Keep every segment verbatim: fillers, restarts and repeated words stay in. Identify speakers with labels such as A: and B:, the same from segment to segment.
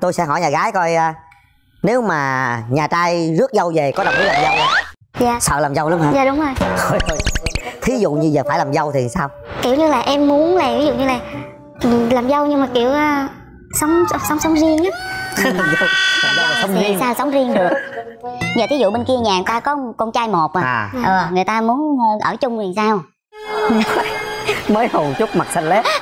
A: tôi sẽ hỏi nhà gái coi uh, nếu mà nhà trai rước dâu về có đồng ý làm dâu không?
B: Dạ.
A: Sợ làm dâu lắm hả?
B: Dạ đúng rồi.
A: Thôi thôi. Thí dụ như giờ phải làm dâu thì sao?
B: Kiểu như là em muốn là ví dụ như là làm dâu nhưng mà kiểu uh, sống sống sống riêng á.
A: Làm dâu, làm dâu là sống riêng.
B: Sao sống riêng được? Giờ thí dụ bên kia nhà người ta có con trai một à,
A: à.
B: Ờ, người ta muốn ở chung thì sao?
A: Mới hồn chút mặt xanh lét.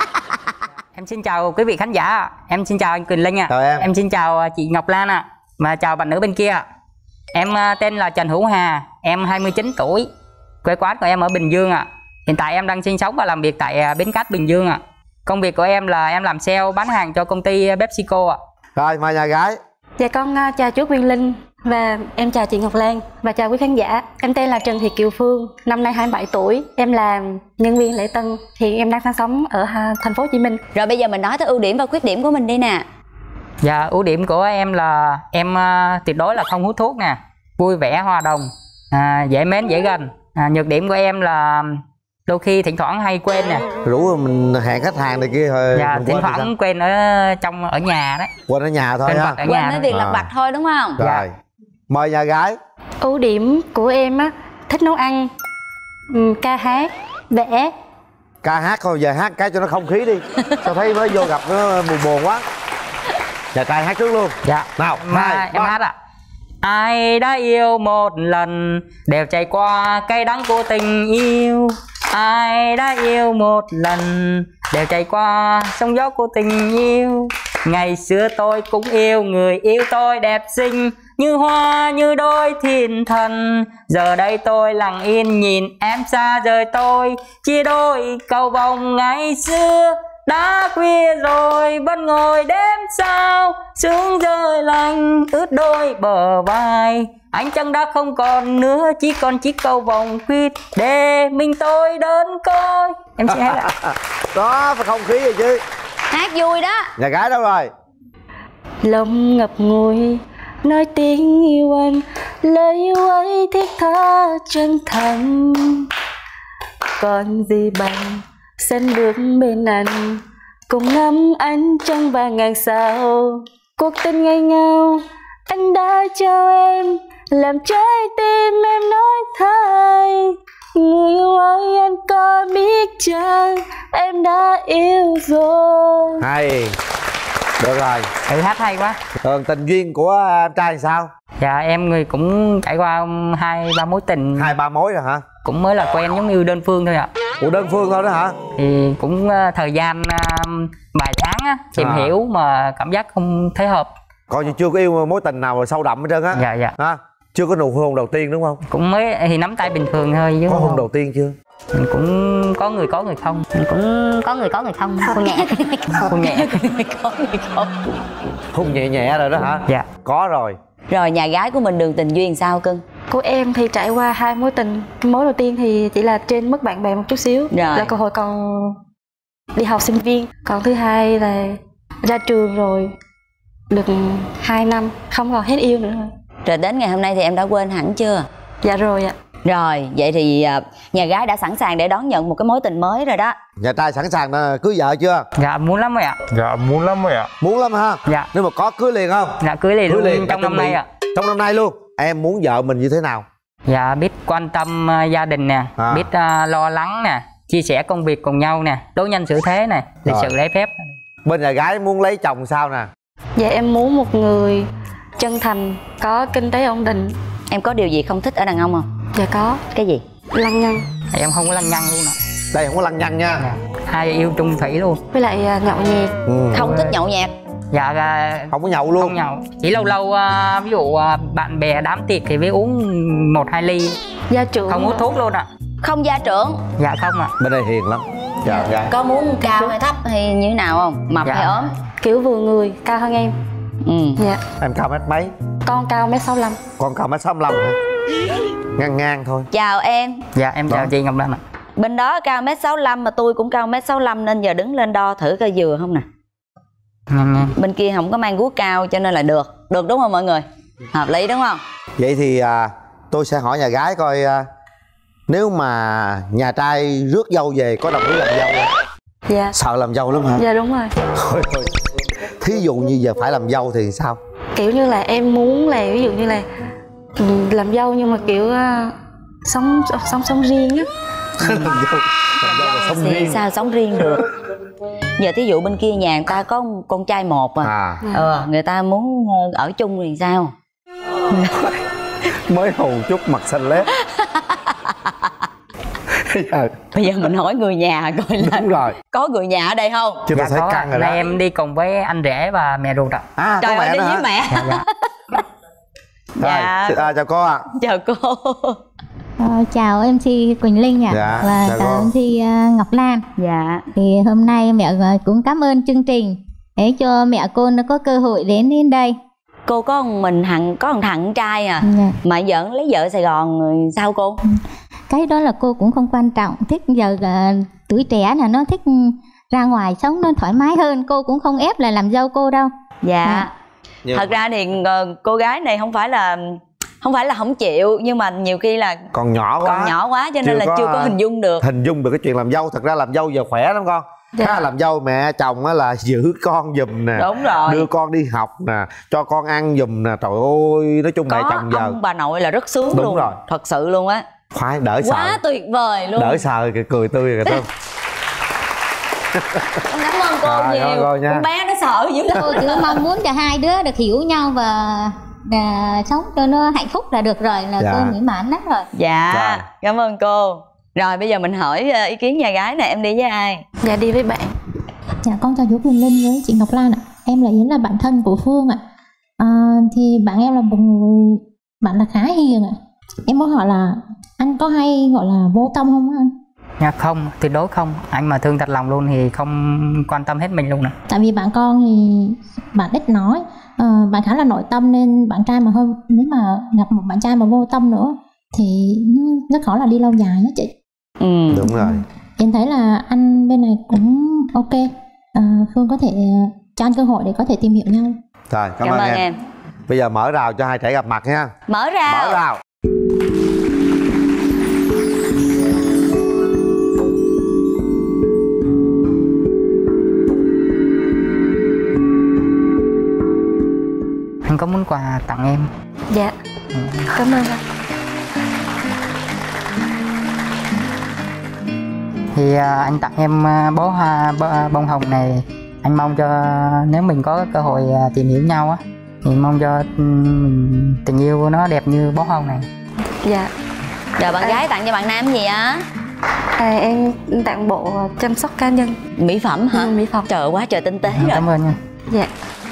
C: Em xin chào quý vị khán giả. Em xin chào anh Quỳnh Linh ạ.
D: Chào em.
C: Em xin chào chị Ngọc Lan ạ. Và chào bạn nữ bên kia. Em tên là Trần Hữu Hà. Em hai mươi chín tuổi. Quê quán của em ở Bình Dương ạ. Hiện tại em đang sinh sống và làm việc tại Bến Cát, Bình Dương ạ. Công việc của em là em làm sale bán hàng cho công ty PepsiCo ạ.
D: Rồi mời nhà gái.
E: Dạ con uh, chào chú Quỳnh Linh và em chào chị Ngọc Lan và chào quý khán giả. Em tên là Trần Thị Kiều Phương, năm nay hai mươi bảy tuổi. Em là nhân viên lễ tân, hiện em đang sinh sống ở uh, thành phố Hồ Chí Minh.
F: Rồi bây giờ mình nói tới ưu điểm và khuyết điểm của mình đi nè.
C: Dạ, ưu điểm của em là em uh, tuyệt đối là không hút thuốc nè, vui vẻ hòa đồng, à, dễ mến dễ gần. À, nhược điểm của em là đôi khi thỉnh thoảng hay quên nè.
D: Rủ mình hẹn khách hàng này kia thôi.
C: Dạ, thỉnh thoảng quên ở trong ở nhà đấy.
D: Quên ở nhà thôi ha.
F: Quên mấy việc lặt vặt thôi đúng không?
D: Rồi.
C: Dạ.
D: Mời nhà gái.
E: Ưu điểm của em á, thích nấu ăn, ca hát, vẽ.
D: Ca hát thôi, giờ hát cái cho nó không khí đi. Sao thấy mới vô gặp nó buồn buồn quá. Nhà trai hát trước luôn.
C: Dạ.
D: Nào,
C: mà
D: hai,
C: em
D: ba.
C: hát ạ. Ai đã yêu một lần đều trải qua cay đắng của tình yêu. Ai đã yêu một lần đều trải qua sóng gió của tình yêu. Ngày xưa tôi cũng yêu người yêu tôi đẹp xinh như hoa như đôi thiên thần. Giờ đây tôi lặng yên nhìn em xa rời tôi, chia đôi cầu vồng ngày xưa. Đã khuya rồi vẫn ngồi đêm sao, sương rơi lạnh ướt đôi bờ vai. Ánh trăng đã không còn nữa, chỉ còn chiếc cầu vồng khuyết để mình tôi đơn côi. Em sẽ hát ạ.
D: Đó, phải không khí rồi chứ.
F: Hát vui đó.
D: Nhà gái đâu rồi?
E: Lòng ngập ngùi nói tiếng yêu anh, lời yêu ấy thiết tha chân thành. Còn gì bằng sân bước bên anh, cùng ngắm ánh trăng và ngàn sao. Cuộc tình ngày ngào anh đã cho em, làm trái tim em nói thay. Người yêu ơi anh có biết chăng, em đã yêu rồi.
D: Hay. Được rồi.
C: Thử hát hay quá.
D: Còn tình duyên của em trai thì sao?
C: Dạ em người cũng trải qua hai ba mối tình.
D: Hai ba mối rồi hả?
C: Cũng mới là quen giống như đơn phương thôi ạ.
D: Ủa đơn phương thôi đó hả?
C: Thì cũng uh, thời gian uh, vài tháng á, tìm
D: à.
C: hiểu mà cảm giác không thấy hợp.
D: Coi như chưa có yêu mối tình nào sâu đậm hết trơn á.
C: Dạ dạ.
D: Ha? Chưa có nụ hôn đầu tiên đúng không?
C: Cũng mới thì nắm tay bình thường thôi chứ.
D: Có hôn đầu tiên chưa?
C: Mình cũng có người có người không.
F: Mình cũng có người có người không. Hôn nhẹ.
C: Hôn nhẹ.
F: Có người không.
D: Hôn nhẹ nhẹ rồi đó hả?
C: Dạ.
D: Có rồi.
F: Rồi nhà gái của mình đường tình duyên sao cưng?
E: Của em thì trải qua hai mối tình. Mối đầu tiên thì chỉ là trên mức bạn bè một chút xíu,
F: rồi.
E: là cơ hội còn đi học sinh viên. Còn thứ hai là ra trường rồi được hai năm không còn hết yêu nữa.
F: Rồi đến ngày hôm nay thì em đã quên hẳn chưa?
E: Dạ rồi ạ.
F: Rồi vậy thì nhà gái đã sẵn sàng để đón nhận một cái mối tình mới rồi đó.
D: Nhà trai sẵn sàng cưới vợ chưa?
C: Dạ muốn lắm rồi ạ.
G: Dạ muốn lắm rồi ạ.
D: Muốn lắm ha?
C: Dạ.
D: Nếu mà có cưới liền không?
C: Dạ cưới liền,
D: cưới
C: luôn
D: liền
C: trong năm nay ạ.
D: Trong năm nay luôn. Em muốn vợ mình như thế nào?
C: Dạ biết quan tâm uh, gia đình nè,
D: à.
C: biết uh, lo lắng nè, chia sẻ công việc cùng nhau nè, đối nhân xử thế nè, lịch sự lễ phép.
D: Bên nhà gái muốn lấy chồng sao nè?
E: Dạ em muốn một người chân thành, có kinh tế ổn định.
F: Em có điều gì không thích ở đàn ông không?
E: Dạ có.
F: Cái gì?
E: Lăng nhăng.
C: Em không có lăng nhăng luôn ạ.
D: Đây không có lăng nhăng nha.
C: Dạ. Hai yêu chung thủy luôn.
E: Với lại nhậu nhẹt.
D: ừ.
F: Không thích nhậu nhẹt.
C: Dạ uh,
D: không có nhậu luôn.
C: Không nhậu. Chỉ lâu lâu uh, ví dụ uh, bạn bè đám tiệc thì mới uống một hai ly.
E: Gia trưởng.
C: Không hút thuốc luôn ạ.
F: Không gia trưởng.
C: Dạ không ạ.
D: Bên đây hiền lắm. Dạ gái.
F: Có muốn cao hay thấp hay như thế nào không? Mập
C: dạ.
F: hay ốm?
E: Kiểu vừa người, cao hơn em.
F: Ừ.
E: Dạ.
D: Em cao mét mấy?
E: Con cao mét sáu mươi lăm.
D: Con cao mét sáu mươi lăm hả? Ngang ngang thôi.
F: Chào em.
C: Dạ em chào đó. Chị Ngọc Lan ạ.
F: Bên đó cao mét sáu mươi lăm mà tôi cũng cao mét sáu mươi lăm nên giờ đứng lên đo thử coi vừa không nè.
C: Ngang ngang.
F: Bên kia không có mang guốc cao cho nên là được. Được đúng không mọi người? Hợp lý đúng không?
D: Vậy thì à, tôi sẽ hỏi nhà gái coi à, nếu mà nhà trai rước dâu về có đồng ý làm dâu không?
E: Dạ.
D: Sợ làm dâu lắm hả?
E: Dạ đúng rồi.
D: Thôi thôi. Thí dụ như giờ phải làm dâu thì sao?
E: Kiểu như là em muốn là ví dụ như là ừ, làm dâu nhưng mà kiểu uh, sống sống sống riêng á.
D: Làm dâu, làm dâu là sống
F: thì
D: riêng.
F: sao sống riêng được. Giờ thí dụ bên kia nhà người ta có con trai một à,
D: À.
F: ờ, người ta muốn ở chung thì sao?
D: Mới hù chút mặt xanh lét. Giờ,
F: Bây giờ mình hỏi người nhà coi là
D: đúng rồi,
F: có người nhà ở đây không?
D: chứ
C: Dạ
D: tôi thấy
C: có,
D: căng rồi đó.
C: nay em đi cùng với anh rể và mẹ ruột ạ.
D: À,
F: Trời
D: có
F: ơi,
D: mẹ
F: đi
D: nữa
F: với
D: hả?
F: mẹ.
C: Dạ, dạ.
F: Dạ.
D: Rồi, à, chào cô ạ.
F: Chào cô.
G: Ờ, chào em xê Quỳnh Linh ạ.
D: Dạ,
G: Và
D: chào
G: chào
D: cô.
G: em xê uh, Ngọc Lan.
F: Dạ.
G: Thì hôm nay mẹ uh, cũng cảm ơn chương trình để cho mẹ cô nó có cơ hội đến đến đây.
F: Cô có một mình thằng có một thằng con trai à,
G: Dạ.
F: mà giỡn lấy vợ Sài Gòn rồi sao cô?
G: Cái đó là cô cũng không quan trọng. Thích giờ uh, tuổi trẻ là nó thích ra ngoài sống nó thoải mái hơn. Cô cũng không ép là làm dâu cô đâu.
F: Dạ.
G: Dạ.
D: Nhưng
F: Thật ra thì ờ, cô gái này không phải là không phải là không chịu, nhưng mà nhiều khi là
D: còn nhỏ quá,
F: còn nhỏ quá cho nên
D: Chưa
F: là
D: có,
F: chưa có
D: à,
F: hình dung được.
D: hình dung được cái chuyện làm dâu. Thật ra làm dâu giờ khỏe lắm con.
E: Dạ.
D: ถ้าlàm dâu mẹ chồng á là giữ con giùm nè,
F: Đúng rồi.
D: đưa con đi học nè, cho con ăn giùm nè. Trời ơi, nói chung mẹ
F: Có
D: chồng giờ
F: ông bà nội là rất sướng
D: Đúng
F: luôn.
D: rồi.
F: Thật sự luôn á.
D: khoái, đỡ
F: Quá
D: sợ,
F: tuyệt vời luôn.
D: đỡ sợ kìa, cười tươi kìa.
F: Con cảm ơn cô
D: Rồi,
F: nhiều.
D: rồi, rồi nha.
F: Con bé nó sợ dữ lắm.
G: Cô chỉ mong muốn cho hai đứa được hiểu nhau và à, sống cho nó hạnh phúc là được rồi, là
D: Dạ.
G: cô mỹ mãn lắm rồi.
F: Dạ.
D: Rồi.
F: Cảm ơn cô. Rồi bây giờ mình hỏi ờ, ý kiến nhà gái này, em đi với ai?
E: Dạ đi với bạn.
H: Dạ con chào chú Quỳnh Linh với chị Ngọc Lan ạ. Em là Yến, là bạn thân của Phương ạ. À, thì bạn em là một người bạn là khá hiền ạ. Em muốn hỏi là anh có hay gọi là vô tâm không anh?
C: Dạ không, tuyệt đối không. Anh mà thương thật lòng luôn thì không quan tâm hết mình luôn nè.
H: Tại vì bạn con thì bạn ít nói, à, bạn khá là nội tâm nên bạn trai mà hơi nếu mà gặp một bạn trai mà vô tâm nữa thì nó rất khó là đi lâu dài đó chị.
F: Ừ.
D: Đúng rồi.
H: Em thấy là anh bên này cũng ok. À, Phương có thể cho anh cơ hội để có thể tìm hiểu nhau.
D: Rồi, cảm,
F: Cảm
D: ơn
F: ơn
D: em.
F: em.
D: Bây giờ mở rào cho hai trẻ gặp mặt nha.
F: Mở ra.
D: Mở rào.
C: Anh có món quà tặng em.
E: Dạ. Cảm ơn anh.
C: Thì à, anh tặng em à, bó hoa bó- bông hồng này. Anh mong cho nếu mình có cơ hội à, tìm hiểu nhau á, thì mong cho ừm, tình yêu nó đẹp như bó hồng này.
E: Dạ.
F: Rồi bạn
E: À.
F: gái tặng cho bạn nam gì á?
E: À, em tặng bộ chăm sóc cá nhân.
F: Mỹ phẩm hả?
E: Ừ, mỹ phẩm.
F: Trời ơi, quá trời tinh tế rồi.
C: Cảm ơn nha.
E: Dạ.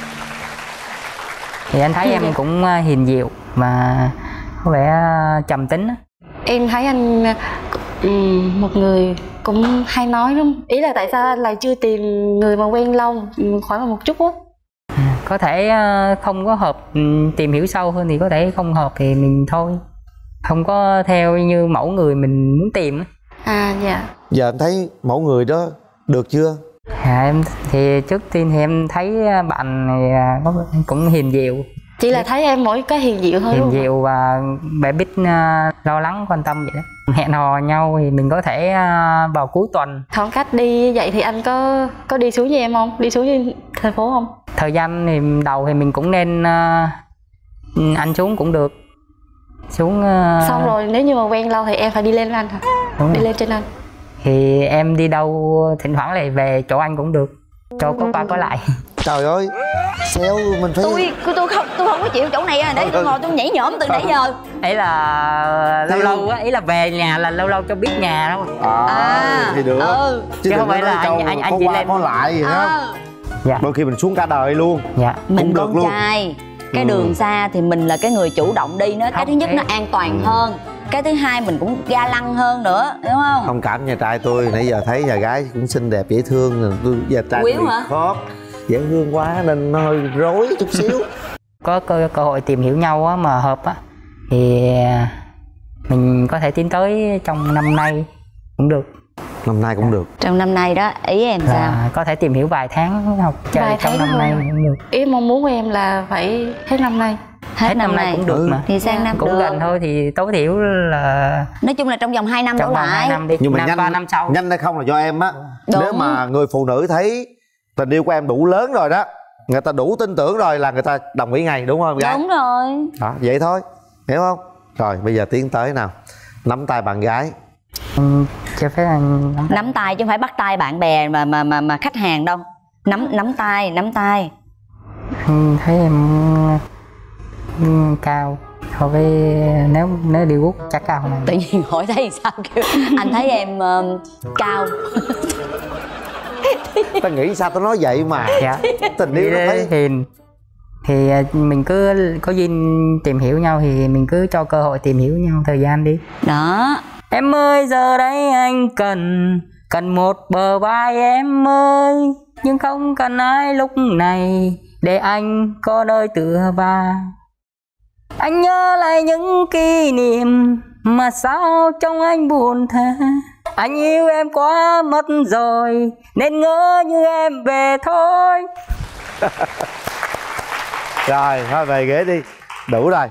C: Thì anh thấy
E: Dạ,
C: em
E: dạ.
C: cũng à, hiền dịu và có vẻ à, trầm tính á.
E: Em thấy anh ừm, một người cũng hay nói đúng không? Ý là tại sao anh lại chưa tìm người mà quen lâu ừm, khoảng một chút á?
C: Có thể à, không có hợp, ừm, tìm hiểu sâu hơn thì có thể không hợp thì mình thôi. Không có theo như mẫu người mình muốn tìm á.
E: À dạ.
D: Giờ em thấy mẫu người đó được chưa?
C: À, em thì trước tiên thì em thấy bạn này à, có cũng hiền dịu,
E: Chỉ là thấy em mỗi cái hiền dịu thôi
C: hiền
E: đúng không?
C: dịu và bé biết à, lo lắng quan tâm vậy đó. Hẹn hò nhau thì mình có thể à, vào cuối tuần.
E: Khoảng cách đi vậy thì anh có có đi xuống với em không? Đi xuống với thành phố không?
C: Thời gian thì đầu thì mình cũng nên à, anh xuống cũng được. Xuống à,
E: Xong rồi nếu như mà quen lâu thì em phải đi lên với anh hả?
C: đúng
E: Đi
C: rồi.
E: lên trên anh.
C: Thì em đi đâu thỉnh thoảng lại về chỗ anh cũng được, cho có qua có lại.
D: Trời ơi, xéo mình phải.
F: Tôi tôi không tôi không có chịu chỗ này à, để tôi ngồi tôi nhảy nhổm từ nãy giờ.
C: Ấy là lâu lâu á, ý là về nhà là lâu lâu cho biết nhà đâu.
D: À,
F: À,
D: thì được.
F: ừ.
D: Chứ
C: Chứ
D: đừng
C: không
D: có
C: phải
D: nói
C: là
D: câu
C: anh- anh- anh
D: có
C: chỉ
D: qua
C: lên-
D: có lại gì đó.
F: Ờ.
C: Dạ.
D: Đôi khi mình xuống cả đời luôn.
C: Dạ.
F: Mình
D: Cũng được
F: con
D: luôn.
F: trai, cái
D: Ừ.
F: đường xa thì mình là cái người chủ động đi nữa. Cái
C: Không,
F: thứ nhất
C: thế-
F: nó an toàn hơn, cái thứ hai mình cũng ga lăng hơn nữa, đúng không?
D: Thông cảm nhà trai tôi, nãy giờ thấy nhà gái cũng xinh đẹp dễ thương rồi, tôi nhà trai
F: Quyến
D: tôi bị
F: hả?
D: khớp dễ thương quá nên nó hơi rối chút xíu.
C: Có cơ, cơ hội tìm hiểu nhau á, mà hợp á thì mình có thể tiến tới trong năm nay cũng được.
D: Năm nay cũng được.
F: Trong năm nay đó, ý em sao?
C: Là có thể tìm hiểu vài tháng học chơi
E: Vài
C: trong
E: tháng
C: năm
E: thôi.
C: nay cũng được.
E: Ý mong muốn của em là phải hết năm nay.
C: Hết năm nay cũng được
D: Ừ.
C: mà.
F: Thì sang năm
C: Cũng
F: được.
C: gần thôi thì tối thiểu là
F: Nói chung là trong vòng hai năm đổ
C: trong vòng hai
F: lại.
C: năm đi.
D: Nhưng mà
C: năm
D: nhanh
C: qua năm sau.
D: nhanh hay không là do em á.
F: Đúng.
D: Nếu mà người phụ nữ thấy tình yêu của em đủ lớn rồi đó người ta đủ tin tưởng rồi là người ta đồng ý ngay, đúng không em gái?
F: Đúng rồi.
D: Đó, vậy thôi, hiểu không? Rồi bây giờ tiến tới nào, nắm tay bạn gái.
C: Anh cho phép anh nắm,
F: Nắm tay chứ không phải bắt tay bạn bè mà mà mà, mà khách hàng đâu. Nắm nắm tay, nắm tay.
C: anh thấy em ừ, cao so với nếu nếu đi guốc chắc cao này.
F: Tự nhiên hỏi thấy sao kêu anh thấy em uh, cao.
D: Ta nghĩ sao tao nói vậy mà.
C: Dạ.
D: Tình yêu nó thấy
C: thì thì mình cứ có duyên tìm hiểu nhau thì mình cứ cho cơ hội tìm hiểu nhau thời gian đi.
F: Đó.
C: Em ơi giờ đây anh cần cần một bờ vai em ơi, nhưng không cần ai lúc này để anh có nơi tựa vào. Anh nhớ lại những kỷ niệm mà sao trong anh buồn thế. Anh yêu em quá mất rồi nên ngỡ như em về thôi.
D: Rồi, thôi về ghế đi, đủ rồi.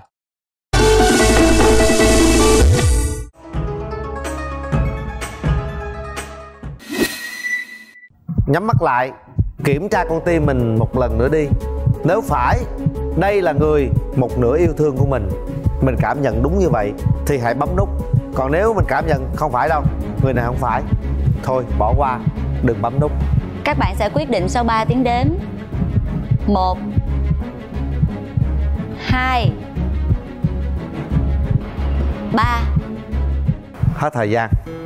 D: Nhắm mắt lại, kiểm tra con tim mình một lần nữa đi. Nếu phải đây là người một nửa yêu thương của mình, mình cảm nhận đúng như vậy thì hãy bấm nút. Còn nếu mình cảm nhận không phải đâu, người này không phải, thôi bỏ qua, đừng bấm nút.
F: Các bạn sẽ quyết định sau ba tiếng đếm. Một, hai, ba.
D: Hết thời gian.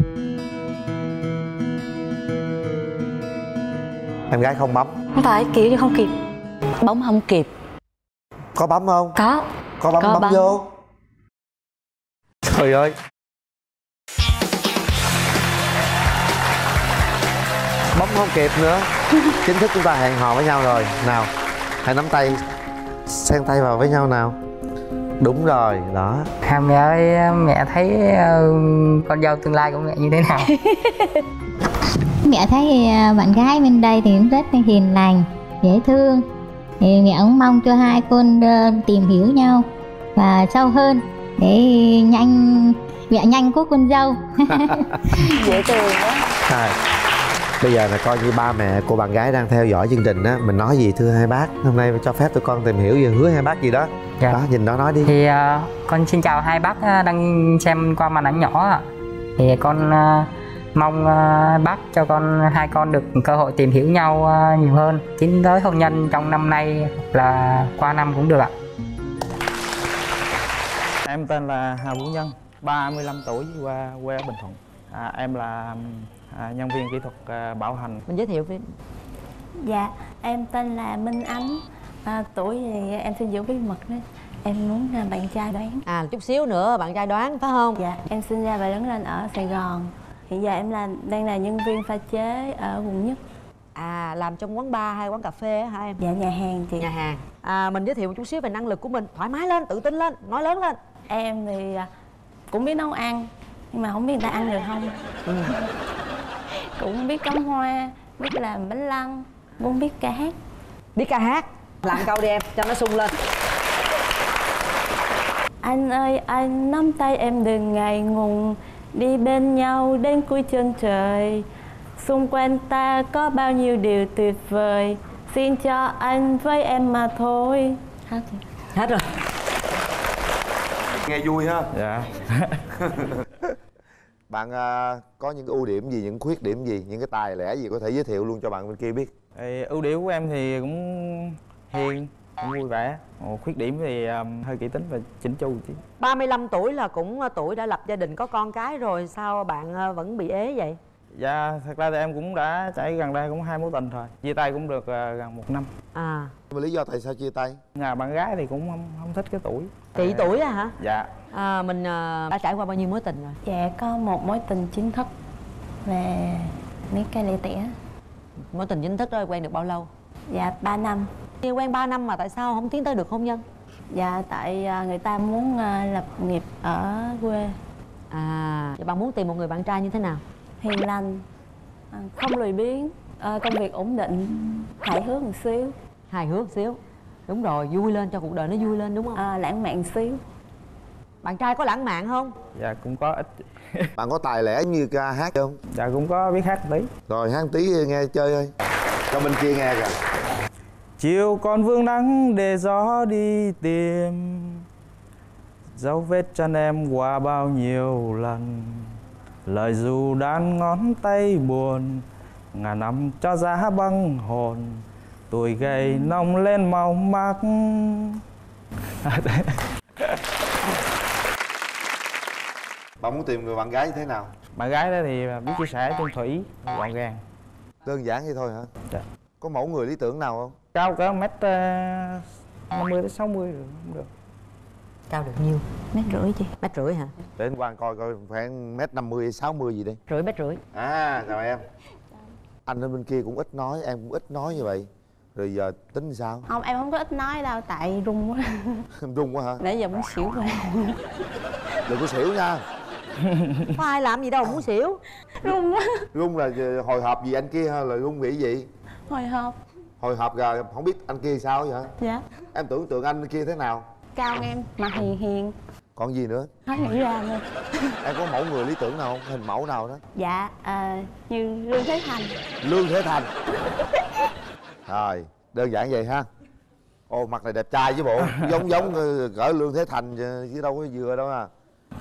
D: Em gái không bấm.
E: Không phải kiểu như không kịp.
F: Bấm không kịp.
D: Có bấm không?
E: Có.
D: Có bấm,
F: Có
D: bấm
F: bấm.
D: vô. Trời ơi. Bấm không kịp nữa. Chính thức chúng ta hẹn hò với nhau rồi. Nào, hãy nắm tay, xen tay vào với nhau nào. Đúng rồi, đó.
C: À, mẹ ơi, mẹ thấy uh, con dâu tương lai của mẹ như thế nào?
G: Mẹ thấy à, bạn gái bên đây thì cũng rất là hiền lành, dễ thương. Thì mẹ cũng mong cho hai con ờ, tìm hiểu nhau và sâu hơn để nhanh mẹ nhanh có con dâu.
F: Dễ thương quá.
D: À, bây giờ là coi như ba mẹ cô bạn gái đang theo dõi chương trình á, mình nói gì thưa hai bác, hôm nay cho phép tụi con tìm hiểu về hứa hai bác gì đó.
C: Dạ.
D: Đó, nhìn đó nói đi.
C: Thì uh, con xin chào hai bác đang xem qua màn ảnh nhỏ ạ. Thì con uh, mong uh, bác cho con hai con được cơ hội tìm hiểu nhau uh, nhiều hơn, tiến tới hôn nhân trong năm nay hoặc là qua năm cũng được ạ.
I: Em tên là Hà Vũ Nhân, ba mươi lăm tuổi, qua quê ở Bình Thuận. À, em là à, nhân viên kỹ thuật à, bảo hành.
F: Mình giới thiệu với.
J: Dạ, em tên là Minh Ánh, à, tuổi thì em xin giữ bí mật đấy. Em muốn à, bạn trai đoán.
K: À, chút xíu nữa bạn trai đoán phải không?
J: Dạ, em sinh ra và lớn lên ở Sài Gòn. Hiện giờ em là đang là nhân viên pha chế ở quận Nhất.
K: À, làm trong quán bar hay quán cà phê hả em?
J: Dạ, nhà hàng chị.
K: Nhà hàng. À, mình giới thiệu một chút xíu về năng lực của mình, thoải mái lên, tự tin lên, nói lớn lên.
J: Em thì à, cũng biết nấu ăn, nhưng mà không biết người ta ăn được không.
K: Ừ.
J: Cũng biết cắm hoa, biết làm bánh lăng, cũng biết ca hát.
K: Biết ca hát, làm câu đi em, cho nó sung lên.
J: Anh ơi, anh nắm tay em đừng ngại ngùng, đi bên nhau đến cuối chân trời. Xung quanh ta có bao nhiêu điều tuyệt vời, xin cho anh với em mà thôi. Hết rồi.
K: Hết rồi.
D: Nghe vui ha.
I: Dạ.
D: Bạn uh, có những ưu điểm gì, những khuyết điểm gì, những cái tài lẻ gì có thể giới thiệu luôn cho bạn bên kia biết?
I: Thì ưu điểm của em thì cũng hiền, cũng vui vẻ. Ồ, khuyết điểm thì um, hơi kỹ tính và chỉnh chu chứ.
K: ba mươi lăm tuổi là cũng tuổi đã lập gia đình, có con cái rồi, sao bạn vẫn bị ế vậy?
I: Dạ, thật ra thì em cũng đã trải gần đây cũng hai mối tình rồi. Chia tay cũng được uh, gần một năm.
K: À.
D: Nhưng mà lý do tại sao chia tay?
I: Nhà bạn gái thì cũng không, không thích cái tuổi.
K: Chị tuổi à hả?
I: Dạ.
K: À, mình uh, đã trải qua bao nhiêu mối tình rồi?
J: Dạ, có một mối tình chính thức và mấy cây lẻ tẻ.
K: Mối tình chính thức đó quen được bao lâu?
J: Dạ, ba năm.
K: Khi quen ba năm mà tại sao không tiến tới được hôn nhân?
J: Dạ, tại người ta muốn lập nghiệp ở quê.
K: À, vậy bạn muốn tìm một người bạn trai như thế nào?
J: Hiền lành, không lười biếng, công việc ổn định, hài hước một xíu.
K: Hài hước xíu. Đúng rồi, vui lên cho cuộc đời nó vui lên đúng không?
J: À, lãng mạn xíu.
K: Bạn trai có lãng mạn không?
I: Dạ cũng có ít.
D: Bạn có tài lẻ như ca hát không?
I: Dạ cũng có biết hát tí.
D: Rồi hát tí nghe chơi ơi. Cho bên kia nghe kìa.
I: Chiều còn vương nắng để gió đi tìm dấu vết chân em qua bao nhiêu lần. Lời dù đan ngón tay buồn, ngàn năm cho giá băng hồn. Tuổi gầy nông lên màu mắt.
D: Bạn muốn tìm người bạn gái như thế nào?
I: Bạn gái đó thì biết chia sẻ, chung thủy, gọn gàng.
D: Đơn giản vậy thôi hả?
I: Dạ.
D: Có mẫu người lý tưởng nào không?
I: Cao cỡ mét năm mươi đến sáu mươi được không được.
K: Cao được nhiêu?
B: Mét rưỡi chị.
K: Mét rưỡi hả?
D: Để anh Quang coi coi khoảng mét năm mươi sáu mươi gì đi.
K: Rưỡi mét rưỡi.
D: À chào em. Anh ở bên kia cũng ít nói, em cũng ít nói như vậy. Rồi giờ tính sao?
J: Không, em không có ít nói đâu, tại run quá.
D: Run quá hả?
J: Nãy giờ muốn xỉu rồi.
D: Đừng có xỉu nha.
K: Có ai làm gì đâu muốn xỉu.
J: Run quá.
D: Run là hồi hộp gì anh kia hay là run vì gì?
J: Hồi hộp.
D: Hồi hộp rồi không biết anh kia sao vậy?
J: Dạ.
D: Em tưởng tượng anh kia thế nào?
J: Cao em, mặt hiền hiền.
D: Còn gì nữa?
J: Hết nghĩ ra luôn.
D: Em có mẫu người lý tưởng nào không? Hình mẫu nào đó?
J: Dạ, à, như Lương Thế Thành.
D: Lương Thế Thành. Rồi, đơn giản vậy ha. Ồ, mặt này đẹp trai chứ bộ. Giống giống cỡ Lương Thế Thành chứ đâu có vừa đâu à.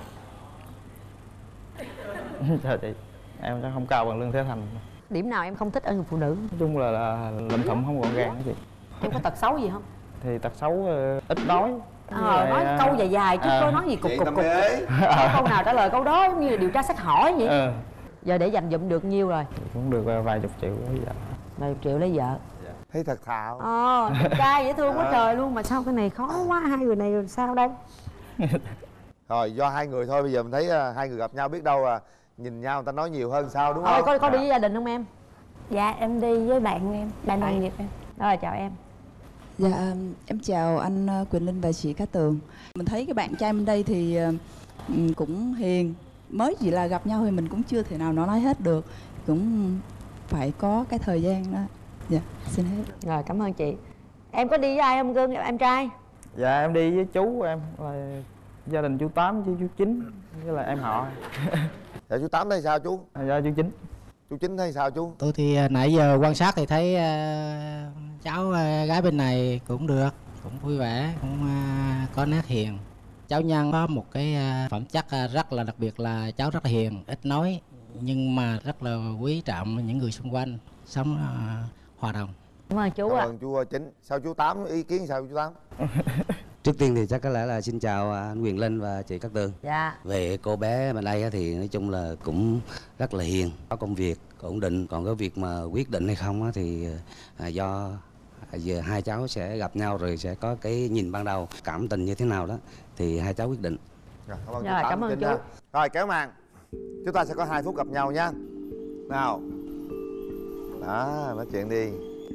I: Trời chị, em chắc không cao bằng Lương Thế Thành.
K: Điểm nào em không thích ở người phụ nữ?
I: Nói chung là, là lụm thụm không gọn gàng đó chị.
K: Em có tật xấu gì không?
I: Thì tật xấu uh, ít nói.
K: Ờ, nói
I: uh,
K: câu dài dài chứ
I: à.
K: có nói gì cục
D: Vậy
K: cục
D: tâm
K: cục.
D: ế.
K: Có câu nào trả lời câu đó giống như là điều tra xét hỏi vậy.
I: Ừ.
K: Giờ để dành dụm được nhiêu rồi?
I: Cũng được uh, vài chục triệu bây giờ.
K: Vài chục triệu lấy vợ.
D: Thấy thật thạo.
K: Ờ, đẹp trai dễ thương quá
D: À.
K: trời luôn. Mà sao cái này khó quá, hai người này rồi sao đây?
D: Rồi, do hai người thôi, bây giờ mình thấy uh, hai người gặp nhau biết đâu à nhìn nhau người ta nói nhiều hơn sao đúng
K: Thôi,
D: không?
K: có, có đi với gia đình không em?
J: Dạ, em đi với bạn em, bạn đồng nghiệp em.
K: Rồi, chào em.
L: Dạ, em chào anh Quỳnh Linh và chị Cát Tường. Mình thấy cái bạn trai bên đây thì uh, cũng hiền. Mới chỉ là gặp nhau thì mình cũng chưa thể nào nó nói hết được. Cũng phải có cái thời gian đó. Dạ, xin hết.
K: Rồi, cảm ơn chị. Em có đi với ai không cưng, em trai?
I: Dạ, em đi với chú em, là gia đình chú Tám với chú Chín, với là em họ.
D: Dạ, chú Tám thấy sao chú?
I: Dạ, chú Chín.
D: Chú Chín thấy sao chú?
M: Tôi thì nãy giờ quan sát thì thấy uh, cháu uh, gái bên này cũng được, cũng vui vẻ, cũng uh, có nét hiền. Cháu Nhân có một cái uh, phẩm chất uh, rất là đặc biệt là cháu rất là hiền, ít nói nhưng mà rất là quý trọng những người xung quanh, sống uh, hòa đồng.
K: Cảm ơn chú ạ.
D: Cảm ơn chú Chín. Sao chú Tám, ý kiến sao chú Tám?
N: Trước tiên thì chắc có lẽ là xin chào anh Quyền Linh và chị Cát Tường.
K: Dạ.
N: Về cô bé bên đây thì nói chung là cũng rất là hiền, có công việc ổn định. Còn cái việc mà quyết định hay không thì do giờ hai cháu sẽ gặp nhau rồi sẽ có cái nhìn ban đầu, cảm tình như thế nào đó thì hai cháu quyết định.
D: Rồi, cảm ơn
K: Rồi,
D: chú
K: cảm ơn
D: Chín
K: chú.
D: ha. Rồi, kéo màn. Chúng ta sẽ có hai phút gặp nhau nha. Nào. Đó, nói chuyện đi.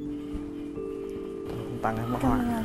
I: Tặng em món hoa.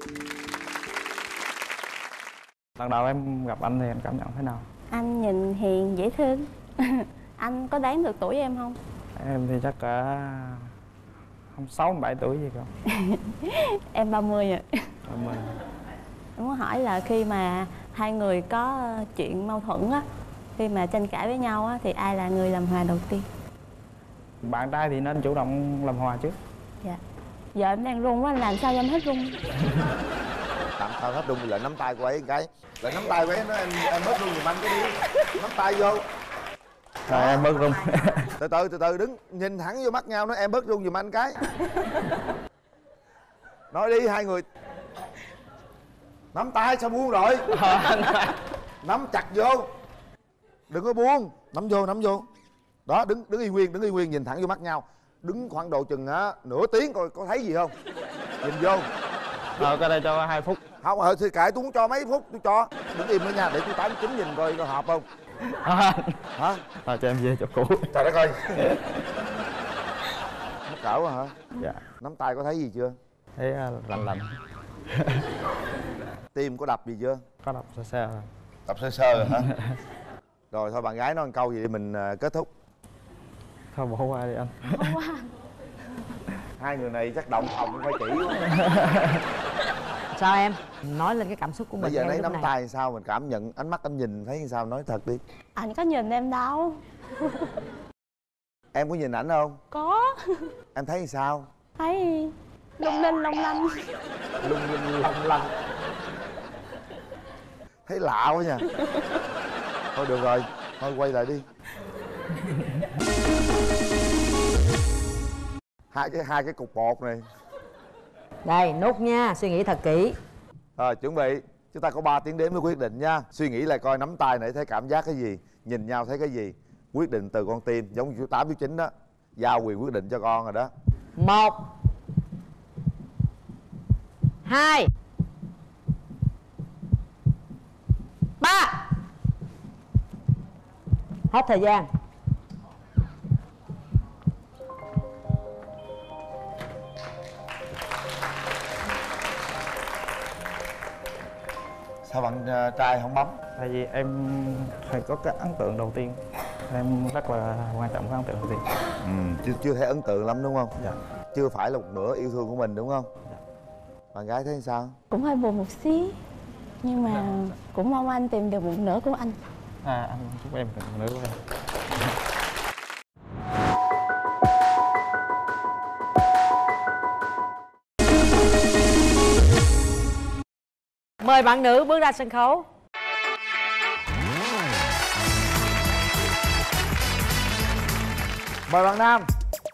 I: Lần đầu em gặp anh thì em cảm nhận thế nào?
J: Anh nhìn hiền, dễ thương. Anh có đoán được tuổi em không?
I: Em thì chắc cả không sáu bảy tuổi gì không?
J: Em ba mươi rồi.
I: Em, uh,
J: Em muốn hỏi là khi mà hai người có chuyện mâu thuẫn á, khi mà tranh cãi với nhau á, thì ai là người làm hòa đầu tiên?
I: bạn trai thì nên chủ động làm hòa trước.
J: Dạ. Giờ em đang run quá, làm sao em hết run?
D: Tạm sao hết run, lại nắm tay của ấy một cái. Lại nắm tay của ấy, nó em em bớt run giùm anh cái đi. Nắm tay vô.
I: Rồi em bớt run.
D: Từ từ từ từ đứng nhìn thẳng vô mắt nhau, nói em bớt run giùm anh cái. Nói đi hai người. Nắm tay sao buông rồi? Nắm chặt vô. Đừng có buông. Nắm vô, nắm vô. Đó, đứng đứng yên nguyên, đứng yên nguyên nhìn thẳng vô mắt nhau. Đứng khoảng độ chừng á nửa tiếng coi có thấy gì không. Nhìn vô.
I: Rồi cái đây cho hai phút.
D: Không, ờ thì kệ, tôi muốn cho mấy phút tôi cho. Đứng im nữa nha, để tôi tám chín nhìn coi có hợp không. Hả?
I: Rồi cho em về chỗ cũ.
D: Trời đất ơi. Mất cỡ quá hả?
I: Dạ.
D: Nắm tay có thấy gì chưa?
I: Thấy uh, lạnh lạnh.
D: Tim có đập gì chưa?
I: Có đập sơ sơ rồi.
D: Đập sơ sơ rồi hả? Rồi thôi bạn gái nói một câu gì để mình uh, kết thúc.
I: Thôi bỏ qua đi anh.
J: Bỏ qua.
D: Hai người này chắc động phòng phải chỉ quá.
K: Sao em? Nói lên cái cảm xúc của mình.
D: Bây giờ
K: ngay
D: lấy
K: lúc
D: nắm
K: này.
D: tay sao mình cảm nhận, ánh mắt anh nhìn thấy sao, nói thật đi.
J: Anh có nhìn em đâu.
D: Em có nhìn ảnh không?
J: Có.
D: Em thấy sao?
J: Thấy Lung linh long lanh.
D: Lung linh long lanh. Thấy lạ quá nha. Thôi được rồi, thôi quay lại đi. Hai cái hai cái cục bột này.
K: Đây, nút nha, suy nghĩ thật kỹ.
D: Rồi, chuẩn bị. Chúng ta có ba tiếng đếm mới quyết định nha. Suy nghĩ lại coi nắm tay này thấy cảm giác cái gì, nhìn nhau thấy cái gì. Quyết định từ con tim, giống như chú tám, chú chín đó. Giao quyền quyết định cho con rồi đó.
K: Một, hai, ba. Hết thời gian.
D: Sao bạn uh, trai không bấm?
I: Tại vì em phải có cái ấn tượng đầu tiên. Em rất là quan trọng cái ấn tượng đầu tiên.
D: Ừ, chưa chưa thấy ấn tượng lắm đúng không?
I: Dạ.
D: Chưa phải là một nửa yêu thương của mình đúng không? Dạ. Bạn gái thấy sao?
J: Cũng hơi buồn một xí, nhưng mà cũng mong anh tìm được một nửa của anh.
I: À, anh chúc em một nửa của em.
K: Mời bạn nữ bước ra sân khấu.
D: Mời bạn nam.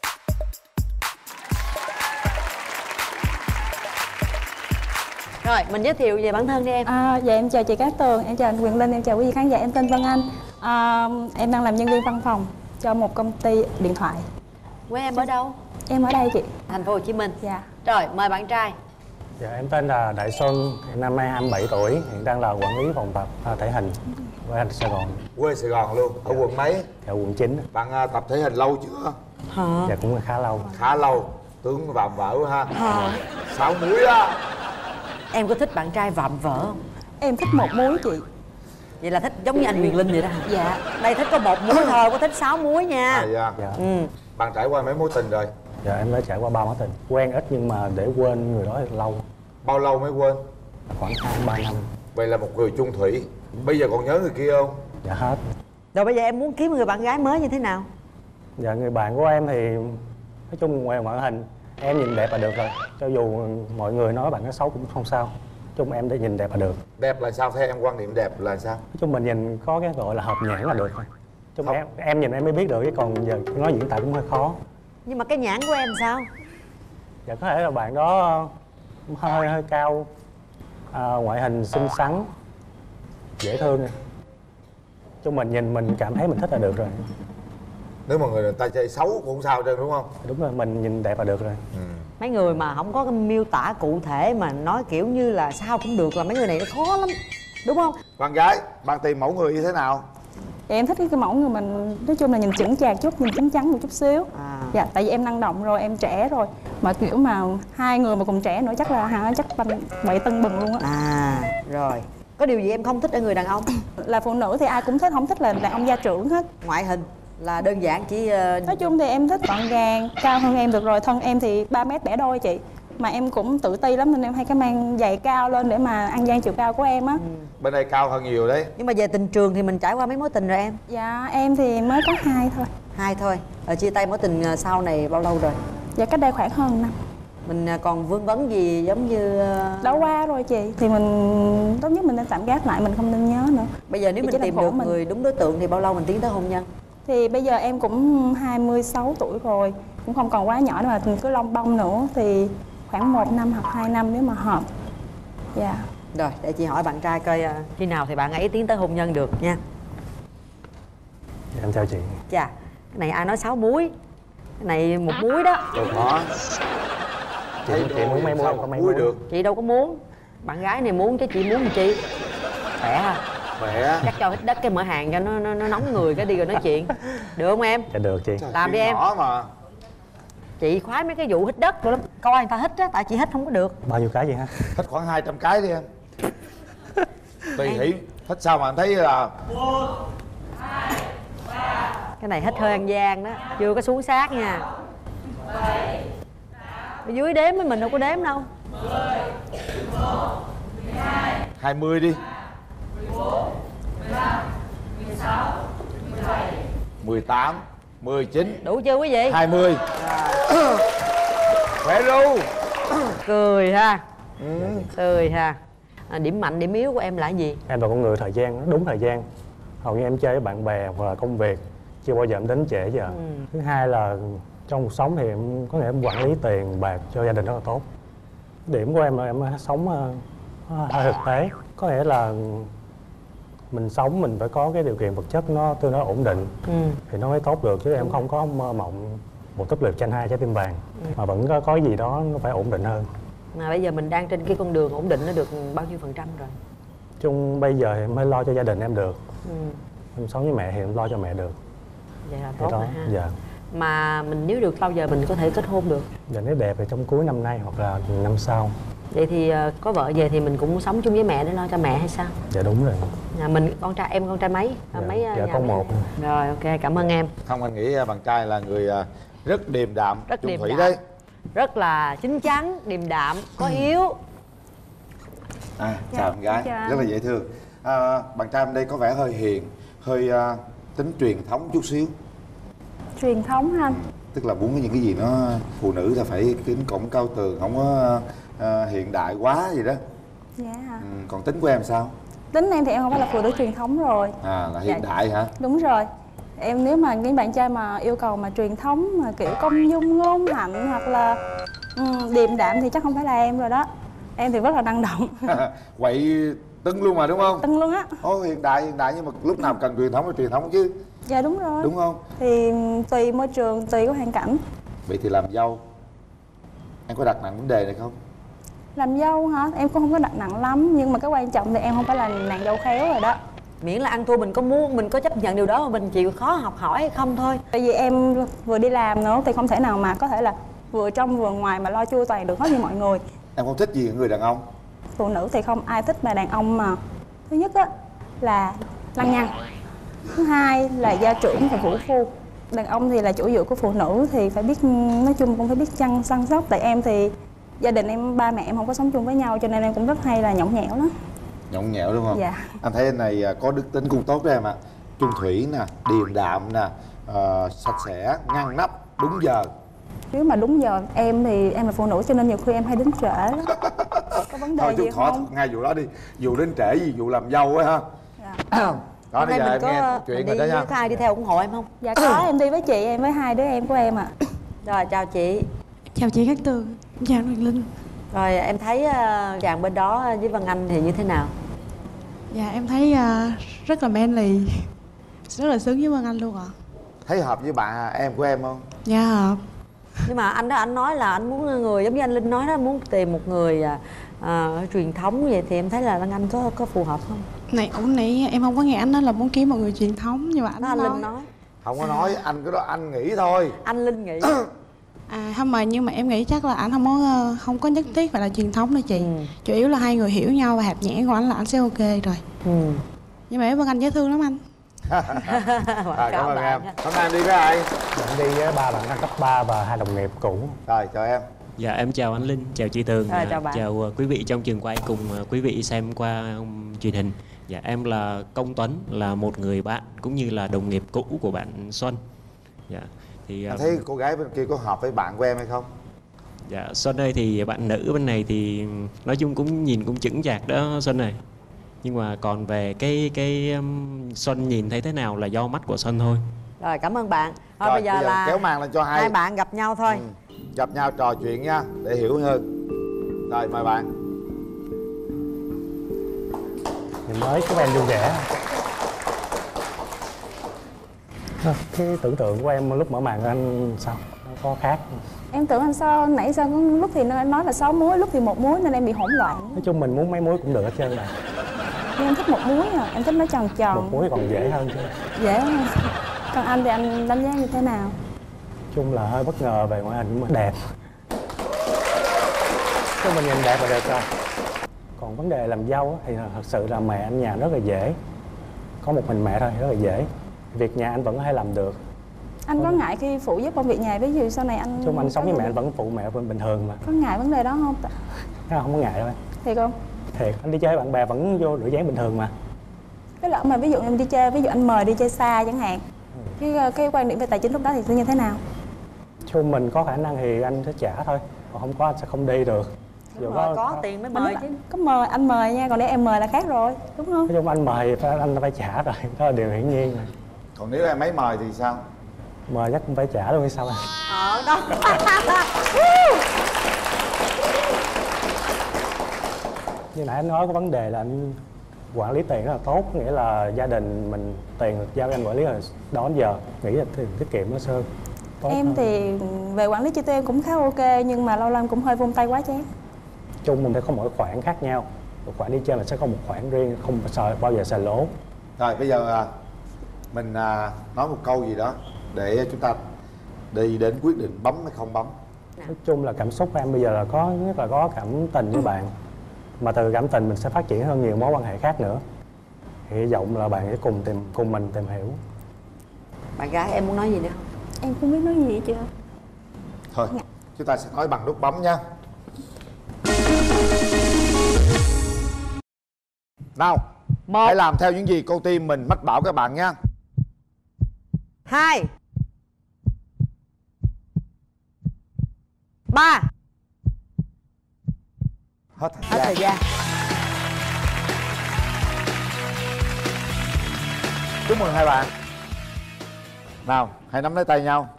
K: Rồi, mình giới thiệu về bản thân đi em.
J: À, dạ em chào chị Cát Tường, em chào anh Quyền Linh, em chào quý vị khán giả, em tên Vân Anh. À, em đang làm nhân viên văn phòng cho một công ty điện thoại.
K: Quê em ở đâu?
J: Em ở đây chị.
K: Thành phố Hồ Chí Minh.
J: Dạ.
K: Rồi, mời bạn trai.
O: Dạ, em tên là Đại Xuân, hiện năm nay hai mươi bảy tuổi, hiện đang là quản lý phòng tập à, thể hình quê anh Sài Gòn.
D: Quê Sài Gòn luôn, ở
O: dạ.
D: quận mấy?
O: Dạ, quận chín.
D: Bạn à, tập thể hình lâu chưa?
K: Hả?
O: Dạ, cũng là khá lâu.
D: Khá lâu, tướng vạm vỡ quá ha.
K: Hả?
D: Sáu múi á.
K: Em có thích bạn trai vạm vỡ không?
J: Em thích một múi chị.
K: Vậy là thích giống như anh Quyền Linh vậy đó hả?
J: Dạ.
K: Đây thích có một múi thôi, có thích sáu múi nha.
D: À, dạ.
O: Dạ.
K: Ừ.
D: Bạn trải qua mấy mối tình rồi?
O: Dạ, em đã trải qua ba mối tình. Quen ít nhưng mà để quên người đó thì lâu.
D: Bao lâu mới quên?
O: Khoảng hai ba năm.
D: Vậy là một người chung thủy. Bây giờ còn nhớ người kia không?
O: Dạ, hết.
K: Rồi bây giờ em muốn kiếm người bạn gái mới như thế nào?
O: Dạ, người bạn của em thì nói chung ngoài ngoại hình em nhìn đẹp là được rồi. Cho dù mọi người nói bạn nó xấu cũng không sao. Nói chung em để nhìn đẹp là được.
D: Đẹp là sao? Theo em quan niệm đẹp là sao?
O: Nói chung mình nhìn có cái gọi là hợp nhãn là được thôi. Chung em, em nhìn em mới biết được, chứ còn giờ nói diễn tả cũng hơi khó.
K: Nhưng mà cái nhãn của em sao?
O: Dạ, có thể là bạn đó hơi hơi cao, à, ngoại hình xinh xắn, dễ thương. Chung mình nhìn mình cảm thấy mình thích là được rồi.
D: Nếu mà người ta chơi xấu cũng không sao trơn đúng không?
O: Đúng rồi, mình nhìn đẹp là được rồi.
D: Ừ.
K: Mấy người mà không có cái miêu tả cụ thể mà nói kiểu như là sao cũng được là mấy người này nó khó lắm, đúng không?
D: Bạn gái, bạn tìm mẫu người như thế nào?
J: Dạ, em thích cái mẫu người mình nói chung là nhìn chững chạc chút, nhìn chín chắn một chút xíu.
K: À.
J: Dạ, tại vì em năng động rồi, em trẻ rồi. Mà kiểu mà hai người mà cùng trẻ nữa chắc là hả chắc bằng vậy tưng bừng luôn á.
K: À, rồi. Có điều gì em không thích ở người đàn ông?
J: Là phụ nữ thì ai cũng thích, không thích là đàn ông gia trưởng hết.
K: Ngoại hình là đơn giản chỉ uh...
J: nói chung thì em thích gọn gàng, cao hơn em được rồi. Thân em thì ba mét bẻ đôi chị. Mà em cũng tự ti lắm nên em hay cái mang giày cao lên để mà ăn gian chiều cao của em á.
K: Ừ.
D: Bên đây cao hơn nhiều đấy.
K: Nhưng mà về tình trường thì mình trải qua mấy mối tình rồi em?
J: Dạ em thì mới có hai thôi.
K: Hai thôi. Ở chia tay mối tình sau này bao lâu rồi?
J: Dạ cách đây khoảng hơn năm.
K: Mình còn vương vấn gì giống như...
J: đã qua rồi chị. Thì mình tốt nhất mình nên tạm gác lại, mình không nên nhớ nữa.
K: Bây giờ nếu
J: thì
K: mình tìm được
J: mình.
K: người đúng đối tượng thì bao lâu mình tiến tới hôn nhân?
J: Thì bây giờ em cũng hai mươi sáu tuổi rồi, cũng không còn quá nhỏ nữa mà cứ lông bông nữa. Thì khoảng một năm hoặc hai năm nếu mà hợp. Dạ.
K: Rồi, để chị hỏi bạn trai coi uh, khi nào thì bạn ấy tiến tới hôn nhân được nha.
O: Em chào chị.
K: Chà, cái này ai nói sáu múi. Cái này một múi đó.
D: Đâu có.
O: Chị, chị muốn mấy múi, có mấy múi được.
K: Chị đâu có muốn. Bạn gái này muốn chứ chị muốn làm chi. Khỏe ha.
D: Khỏe.
K: Chắc cho hít đất cái mở hàng cho nó, nó, nó nóng người cái đi rồi nói chuyện. Được không em?
O: Dạ được chị.
K: Làm đi em.
D: Nhỏ mà.
K: Chị khoái mấy cái vụ hít đất rồi lắm. Coi người ta hít á, tại chị hít không có được.
O: Bao nhiêu cái vậy ha?
D: Hít khoảng hai trăm cái đi em. Tùy hỷ. Hít sao mà anh thấy là...
K: Cái này hít hơi ăn gian đó. Chưa có xuống sát nha. Ở dưới đếm với mình đâu có đếm đâu.
D: Hai mươi đi. Mười tám, mười chín.
K: Đủ chưa quý vị?
D: Hai mươi. Khỏe ru.
K: Cười ha. Ừ. Cười ha. À, điểm mạnh điểm yếu của em là cái gì?
O: Em là con người thời gian, đúng thời gian. Hầu như em chơi với bạn bè hoặc là công việc, chưa bao giờ em đến trễ giờ. Ừ. Thứ hai là trong cuộc sống thì em có nghĩa em quản lý tiền bạc cho gia đình rất là tốt. Điểm của em là em sống uh, hơi thực tế, có nghĩa là mình sống mình phải có cái điều kiện vật chất nó tương đối ổn định, ừ. thì nó mới tốt được, chứ em không có mơ mộng một túp lều tranh hai trái tim vàng, ừ. mà vẫn có, có gì đó nó phải ổn định hơn.
K: Mà bây giờ mình đang trên cái con đường ổn định nó được bao nhiêu phần trăm rồi?
O: Chung bây giờ thì em mới lo cho gia đình em được, ừ. em sống với mẹ thì em lo cho mẹ được.
K: Vậy là tốt rồi ha.
O: Dạ.
K: Mà mình nếu được bao giờ mình có thể kết hôn được?
O: Dạ nếu đẹp thì trong cuối năm nay hoặc là năm sau.
K: Vậy thì có vợ về thì mình cũng sống chung với mẹ để lo cho mẹ hay sao?
O: Dạ đúng rồi.
K: Nhà mình con trai, em con trai mấy?
O: Dạ,
K: mấy
O: dạ con một.
K: Rồi ok, cảm ơn em.
D: Không, anh nghĩ bạn trai là người rất điềm đạm,
K: rất
D: chung
K: điềm
D: thủy
K: đạm.
D: đấy.
K: Rất là chín chắn, điềm đạm, có hiếu.
D: À, chào em gái, rất là dễ thương. À, bạn trai bên đây có vẻ hơi hiền, hơi uh, tính truyền thống chút xíu.
P: Truyền thống ha.
D: Tức là muốn những cái gì nó phụ nữ là phải kính cổng cao tường, không có uh, hiện đại quá gì đó.
P: Dạ hả?
D: Ừ, còn tính của em sao?
P: Tính em thì em không phải là phụ nữ truyền thống rồi.
D: À, là hiện dạ. đại hả?
P: Đúng rồi. Em nếu mà những bạn trai mà yêu cầu mà truyền thống mà kiểu công dung ngôn hạnh hoặc là um, điềm đạm thì chắc không phải là em rồi đó. Em thì rất là năng động.
D: Quậy tưng luôn mà đúng không?
P: Tưng luôn á.
D: Ồ, hiện đại hiện đại nhưng mà lúc nào cần truyền thống thì truyền thống chứ.
P: Dạ đúng rồi.
D: Đúng không?
P: Thì tùy môi trường, tùy có hoàn cảnh.
D: Vậy thì làm dâu em có đặt nặng vấn đề này không?
P: Làm dâu hả? Em cũng không có đặt nặng lắm, nhưng mà cái quan trọng thì em không phải là nàng dâu khéo rồi đó.
K: Miễn là ăn thua mình có muốn, mình có chấp nhận điều đó mà mình chịu khó học hỏi hay không thôi.
P: Tại vì em vừa đi làm nữa thì không thể nào mà có thể là vừa trong vừa ngoài mà lo chu toàn được hết như mọi người.
D: Em không thích gì ở người đàn ông?
P: Phụ nữ thì không ai thích mà đàn ông mà. Thứ nhất á là lăng nhăng. Thứ hai là gia trưởng và vũ phu. Đàn ông thì là chủ dựa của phụ nữ thì phải biết, nói chung cũng phải biết chăm săn sóc. Tại em thì gia đình em, ba mẹ em không có sống chung với nhau cho nên em cũng rất hay là nhõng nhẽo đó.
D: Nhõng nhẽo đúng không?
P: Dạ.
D: Anh thấy anh này có đức tính cũng tốt đó em ạ. À. Chung thủy nè, điềm đạm nè, uh, sạch sẽ, ngăn nắp, đúng giờ.
P: Nếu mà đúng giờ, em thì em là phụ nữ cho nên nhiều khi em hay đến trễ lắm. Có vấn đề
D: thôi,
P: gì
D: khỏi
P: không?
D: ngay vụ đó đi, vụ đến trễ gì, vụ làm dâu ấy ha. Dạ. Đó, bây giờ em
K: có,
D: nghe chuyện rồi đó nha.
K: Có ai đi theo ủng hộ em không?
P: Dạ có, em đi với chị em với hai đứa em của em ạ. À.
K: Rồi chào chị.
Q: Chào chị Cát Tường, chào Huyền Linh.
K: Rồi em thấy uh, chàng bên đó với Văn Anh thì như thế nào?
Q: Dạ em thấy uh, rất là manly, rất là xứng với Văn Anh luôn ạ. À.
D: Thấy hợp với bạn em của em không?
Q: Dạ hợp.
K: Nhưng mà anh đó anh nói là anh muốn người giống như anh Linh nói đó, muốn tìm một người uh, truyền thống vậy thì em thấy là Văn Anh có có phù hợp không?
Q: Này cũng nãy em không có nghe anh nói là muốn kiếm một người truyền thống nhưng mà anh
K: đó, anh
Q: nói.
K: Linh nói.
D: Không có nói, anh cái đó anh nghĩ thôi.
K: Anh Linh nghĩ.
Q: À không mà nhưng mà em nghĩ chắc là anh không có không có nhất thiết phải là truyền thống đâu chị. Ừ. Chủ yếu là hai người hiểu nhau và hạt nhẽ của anh là anh sẽ ok rồi. Ừ. Nhưng mà em Vân Anh dễ thương lắm anh.
D: À, cảm ơn em. Hôm nay em đi với ai?
O: Em đi với ba bạn năm cấp ba và hai đồng nghiệp cũ.
D: Rồi chào em.
R: Dạ em chào anh Linh, chào chị Tường,
K: à, chào,
R: chào uh, quý vị trong trường quay cùng uh, quý vị xem qua um, truyền hình. Dạ em là Công Tuấn, là một người bạn cũng như là đồng nghiệp cũ của bạn Xuân. Dạ thì
D: anh thấy cô gái bên kia có hợp với bạn của em hay không?
R: Dạ Xuân ơi thì bạn nữ bên này thì nói chung cũng nhìn cũng chững chạc đó Xuân này. Nhưng mà còn về cái cái um, Xuân nhìn thấy thế nào là do mắt của Xuân thôi.
K: Rồi cảm ơn bạn. Thôi
D: Rồi,
K: bây giờ,
D: bây giờ
K: là
D: kéo màn lên cho hai
K: hai bạn gặp nhau thôi.
D: Ừ. Gặp nhau trò chuyện nha để hiểu hơn. Rồi mời bạn.
O: Thì mới có em vui vẻ. Cái tưởng tượng của em lúc mở màn anh sao? Nó có khác?
P: Em tưởng anh sao nãy sao lúc thì nói là sáu muối, lúc thì một muối nên em bị hỗn loạn.
O: Nói chung mình muốn mấy muối cũng được hết trơn này.
P: Nhưng em thích một muối à, em thích nó tròn tròn.
O: Một muối còn dễ hơn chứ.
P: Dễ hơn. Còn anh thì anh đánh giá như thế nào?
O: Nói chung là hơi bất ngờ về ngoại hình mà đẹp. Chứ mình nhìn đẹp là được rồi. Còn vấn đề làm dâu thì thật sự là mẹ anh nhà rất là dễ. Có một mình mẹ thôi rất là dễ. Việc nhà anh vẫn có thể làm được.
P: Anh có ngại khi phụ giúp công việc nhà, ví dụ sau này anh...
O: Chung anh sống với mẹ anh vẫn phụ mẹ bình thường mà.
P: Có ngại vấn đề đó không?
O: Không, không có ngại đâu.
P: Thiệt không?
O: Thiệt, anh đi chơi với bạn bè vẫn vô rửa dáng bình thường mà.
P: Cái lỡ mà ví dụ em đi chơi, ví dụ anh mời đi chơi xa chẳng hạn, ừ. cái, cái quan điểm về tài chính lúc đó thì sẽ như thế nào?
O: chung mình có khả năng thì anh sẽ trả thôi, còn không có anh sẽ không đi được.
K: Đúng rồi, có, có tiền mới mời chứ.
P: Có mời anh mời nha, còn để em mời là khác rồi, đúng không?
O: Nói chung anh mời phải, anh phải trả rồi, đó là điều hiển nhiên rồi.
S: Còn nếu em ấy mời thì sao?
O: Mời chắc cũng phải trả luôn hay sao anh?
K: Ờ đó.
O: Như nãy anh nói có vấn đề là anh quản lý tiền rất là tốt, nghĩa là gia đình mình tiền giao cho anh quản lý là đó đến giờ nghĩ là tiền tiết kiệm nó sơn tốt
P: em
O: hơn.
P: Thì về quản lý chi tiêu em cũng khá ok, nhưng mà lâu lâu em cũng hơi vung tay quá chán.
O: Chung mình phải có mỗi khoản khác nhau, một khoản đi chơi mình sẽ có một khoản riêng, không sợ bao giờ xài lỗ.
S: Rồi bây giờ mình nói một câu gì đó để chúng ta đi đến quyết định bấm hay không bấm.
O: Nói chung là cảm xúc của em bây giờ là có nhất là có cảm tình với bạn, mà từ cảm tình mình sẽ phát triển hơn nhiều mối quan hệ khác nữa. Thì hy vọng là bạn sẽ cùng tìm cùng mình tìm hiểu.
K: Bạn gái em muốn nói gì nữa không?
P: Em không biết nói gì hết chưa.
S: Thôi chúng ta sẽ nói bằng nút bấm nha. Nào, một. Hãy làm theo những gì con tim mình mách bảo các bạn nha.
K: Hai. Ba.
S: Hết thời
K: Hết
S: gian.
K: thời gian.
S: Chúc mừng hai bạn. Nào, hãy nắm lấy tay nhau.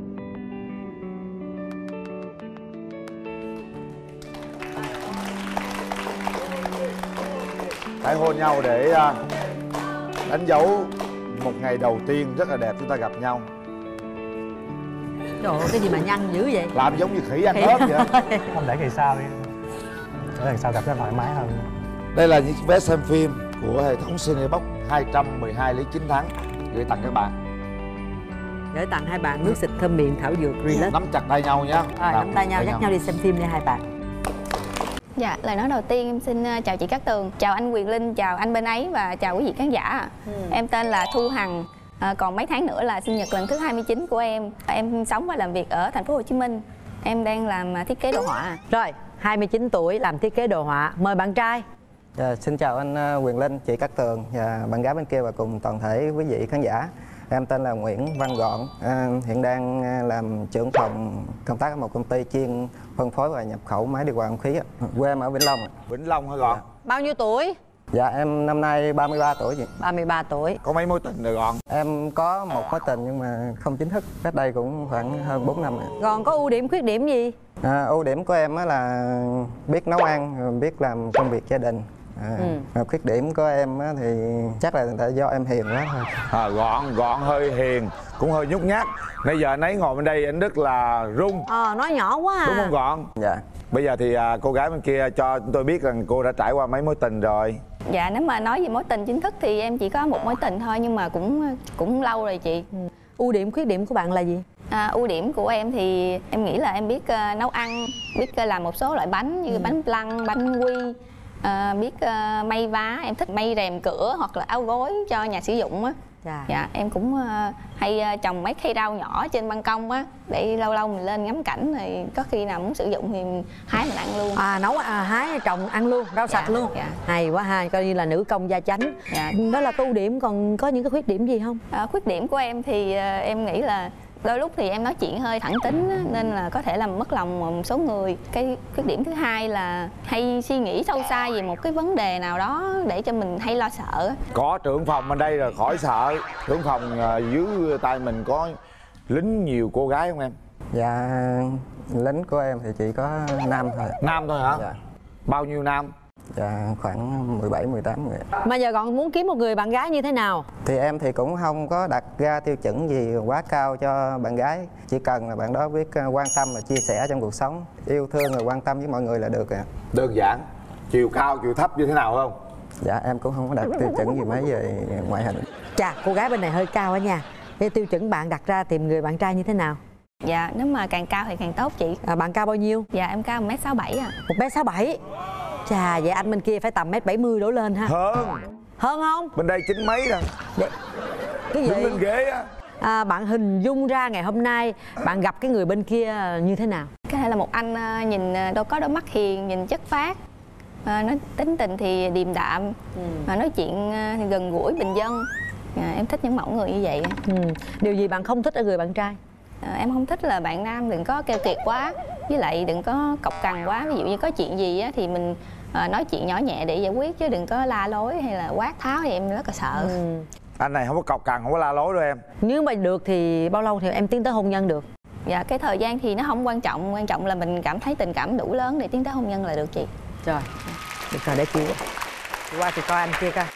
S: Hãy hôn nhau để đánh dấu một ngày đầu tiên rất là đẹp chúng ta gặp nhau.
K: Trời ơi, cái gì mà nhăn dữ vậy?
S: Làm giống như khỉ ăn ớt vậy.
O: Không, để kỳ sau đi, để lần sau gặp nó thoải mái hơn.
S: Đây là những vé xem phim của hệ thống Cinebox hai trăm mười hai lý chính thắng gửi tặng các bạn.
K: Gửi tặng hai bạn nước xịt thơm miệng thảo dược Relax.
S: Nắm chặt tay nhau nhé.
K: Rồi, nắm tay nhau, dắt nhau đi xem phim đi hai bạn.
T: Dạ, lời nói đầu tiên em xin chào chị Cát Tường, chào anh Quyền Linh, chào anh bên ấy và chào quý vị khán giả. Ừ. Em tên là Thu Hằng, à, còn mấy tháng nữa là sinh nhật lần thứ hai mươi chín của em. Em sống và làm việc ở thành phố Hồ Chí Minh. Em đang làm thiết kế đồ họa.
K: Rồi, hai mươi chín tuổi làm thiết kế đồ họa. Mời bạn trai.
U: Dạ, xin chào anh Quyền Linh, chị Cát Tường và bạn gái bên kia và cùng toàn thể quý vị khán giả. Em tên là Nguyễn Văn Gọn, à, hiện đang làm trưởng phòng công tác ở một công ty chuyên phân phối và nhập khẩu máy điều hòa không khí. Quê em ở Vĩnh Long.
S: Vĩnh Long hả Gọn?
K: Bao nhiêu tuổi?
U: Dạ em năm nay ba mươi ba tuổi chị.
K: ba mươi ba tuổi.
S: Có mấy mối tình rồi Gọn?
U: Em có một mối tình nhưng mà không chính thức, cách đây cũng khoảng hơn bốn năm rồi.
K: Gọn có ưu điểm khuyết điểm gì?
U: À, ưu điểm của em á là biết nấu ăn, biết làm công việc gia đình. À, ừ. Khuyết điểm của em á thì chắc là tại do em hiền quá thôi.
S: À, Gọn, Gọn hơi hiền, cũng hơi nhút nhát. Bây giờ anh ấy ngồi bên đây anh rất là run.
K: Ờ, nói nhỏ quá à.
S: Đúng không Gọn?
U: Dạ.
S: Bây giờ thì à, cô gái bên kia cho chúng tôi biết rằng cô đã trải qua mấy mối tình rồi.
T: Dạ, nếu mà nói về mối tình chính thức thì em chỉ có một mối tình thôi, nhưng mà cũng cũng lâu rồi chị.
K: Ừ. Ưu điểm khuyết điểm của bạn là gì?
T: À, ưu điểm của em thì em nghĩ là em biết uh, nấu ăn, biết uh, làm một số loại bánh như ừ. bánh flan, bánh quy. À, biết uh, may vá, em thích may rèm cửa hoặc là áo gối cho nhà sử dụng á. Dạ. Dạ, em cũng uh, hay uh, trồng mấy cây rau nhỏ trên ban công á, để lâu lâu mình lên ngắm cảnh rồi có khi nào muốn sử dụng thì mình hái mình ăn luôn.
K: À, nấu à, hái trồng ăn luôn, rau dạ, sạch luôn. Dạ. Hay quá ha, coi như là nữ công gia chánh. Dạ. Đó là ưu điểm, còn có những cái khuyết điểm gì không?
T: À, khuyết điểm của em thì uh, em nghĩ là đôi lúc thì em nói chuyện hơi thẳng tính á, nên là có thể làm mất lòng một số người. Cái khuyết điểm thứ hai là hay suy nghĩ sâu xa về một cái vấn đề nào đó để cho mình hay lo sợ.
S: Có trưởng phòng bên đây rồi khỏi sợ. Trưởng phòng uh, dưới tay mình có lính nhiều cô gái không em?
U: Dạ, lính của em thì chỉ có nam thôi.
S: Nam thôi hả?
U: Dạ.
S: Bao nhiêu nam?
U: Dạ, khoảng mười bảy mười tám người.
K: Mà giờ còn muốn kiếm một người bạn gái như thế nào?
U: Thì em thì cũng không có đặt ra tiêu chuẩn gì quá cao cho bạn gái. Chỉ cần là bạn đó biết quan tâm và chia sẻ trong cuộc sống, yêu thương và quan tâm với mọi người là được ạ.
S: Đơn giản. Chiều cao, chiều thấp như thế nào không?
U: Dạ, em cũng không có đặt tiêu chuẩn gì mấy về ngoại hình.
K: Chà, cô gái bên này hơi cao á nha. Thế tiêu chuẩn bạn đặt ra tìm người bạn trai như thế nào?
T: Dạ, nếu mà càng cao thì càng tốt chị.
K: À, bạn cao bao nhiêu?
T: Dạ, em cao một mét sáu bảy à.
K: một mét sáu bảy. Chà, vậy anh bên kia phải tầm mét bảy mươi đổ lên ha.
S: Hơn.
K: Hơn không?
S: Bên đây chín mấy rồi.
K: Để... Cái gì?
S: Đứng lên ghế á.
K: À, bạn hình dung ra ngày hôm nay bạn gặp cái người bên kia như thế nào?
T: Có thể là một anh nhìn đâu có đôi mắt hiền, nhìn chất phác, à, nói tính tình thì điềm đạm, ừ. mà nói chuyện thì gần gũi bình dân. À, em thích những mẫu người như vậy.
K: Ừ. Điều gì bạn không thích ở người bạn trai?
T: À, em không thích là bạn nam đừng có keo kiệt quá, với lại đừng có cọc cằn quá. Ví dụ như có chuyện gì á thì mình à, nói chuyện nhỏ nhẹ để giải quyết, chứ đừng có la lối hay là quát tháo thì em rất là sợ.
K: Ừ.
S: Anh này không có cọc cằn, không có la lối đâu em.
K: Nếu mà được thì bao lâu thì em tiến tới hôn nhân được?
T: Dạ cái thời gian thì nó không quan trọng, quan trọng là mình cảm thấy tình cảm đủ lớn để tiến tới hôn nhân là được chị.
K: Rồi, được rồi, để chị qua thì coi anh kia coi.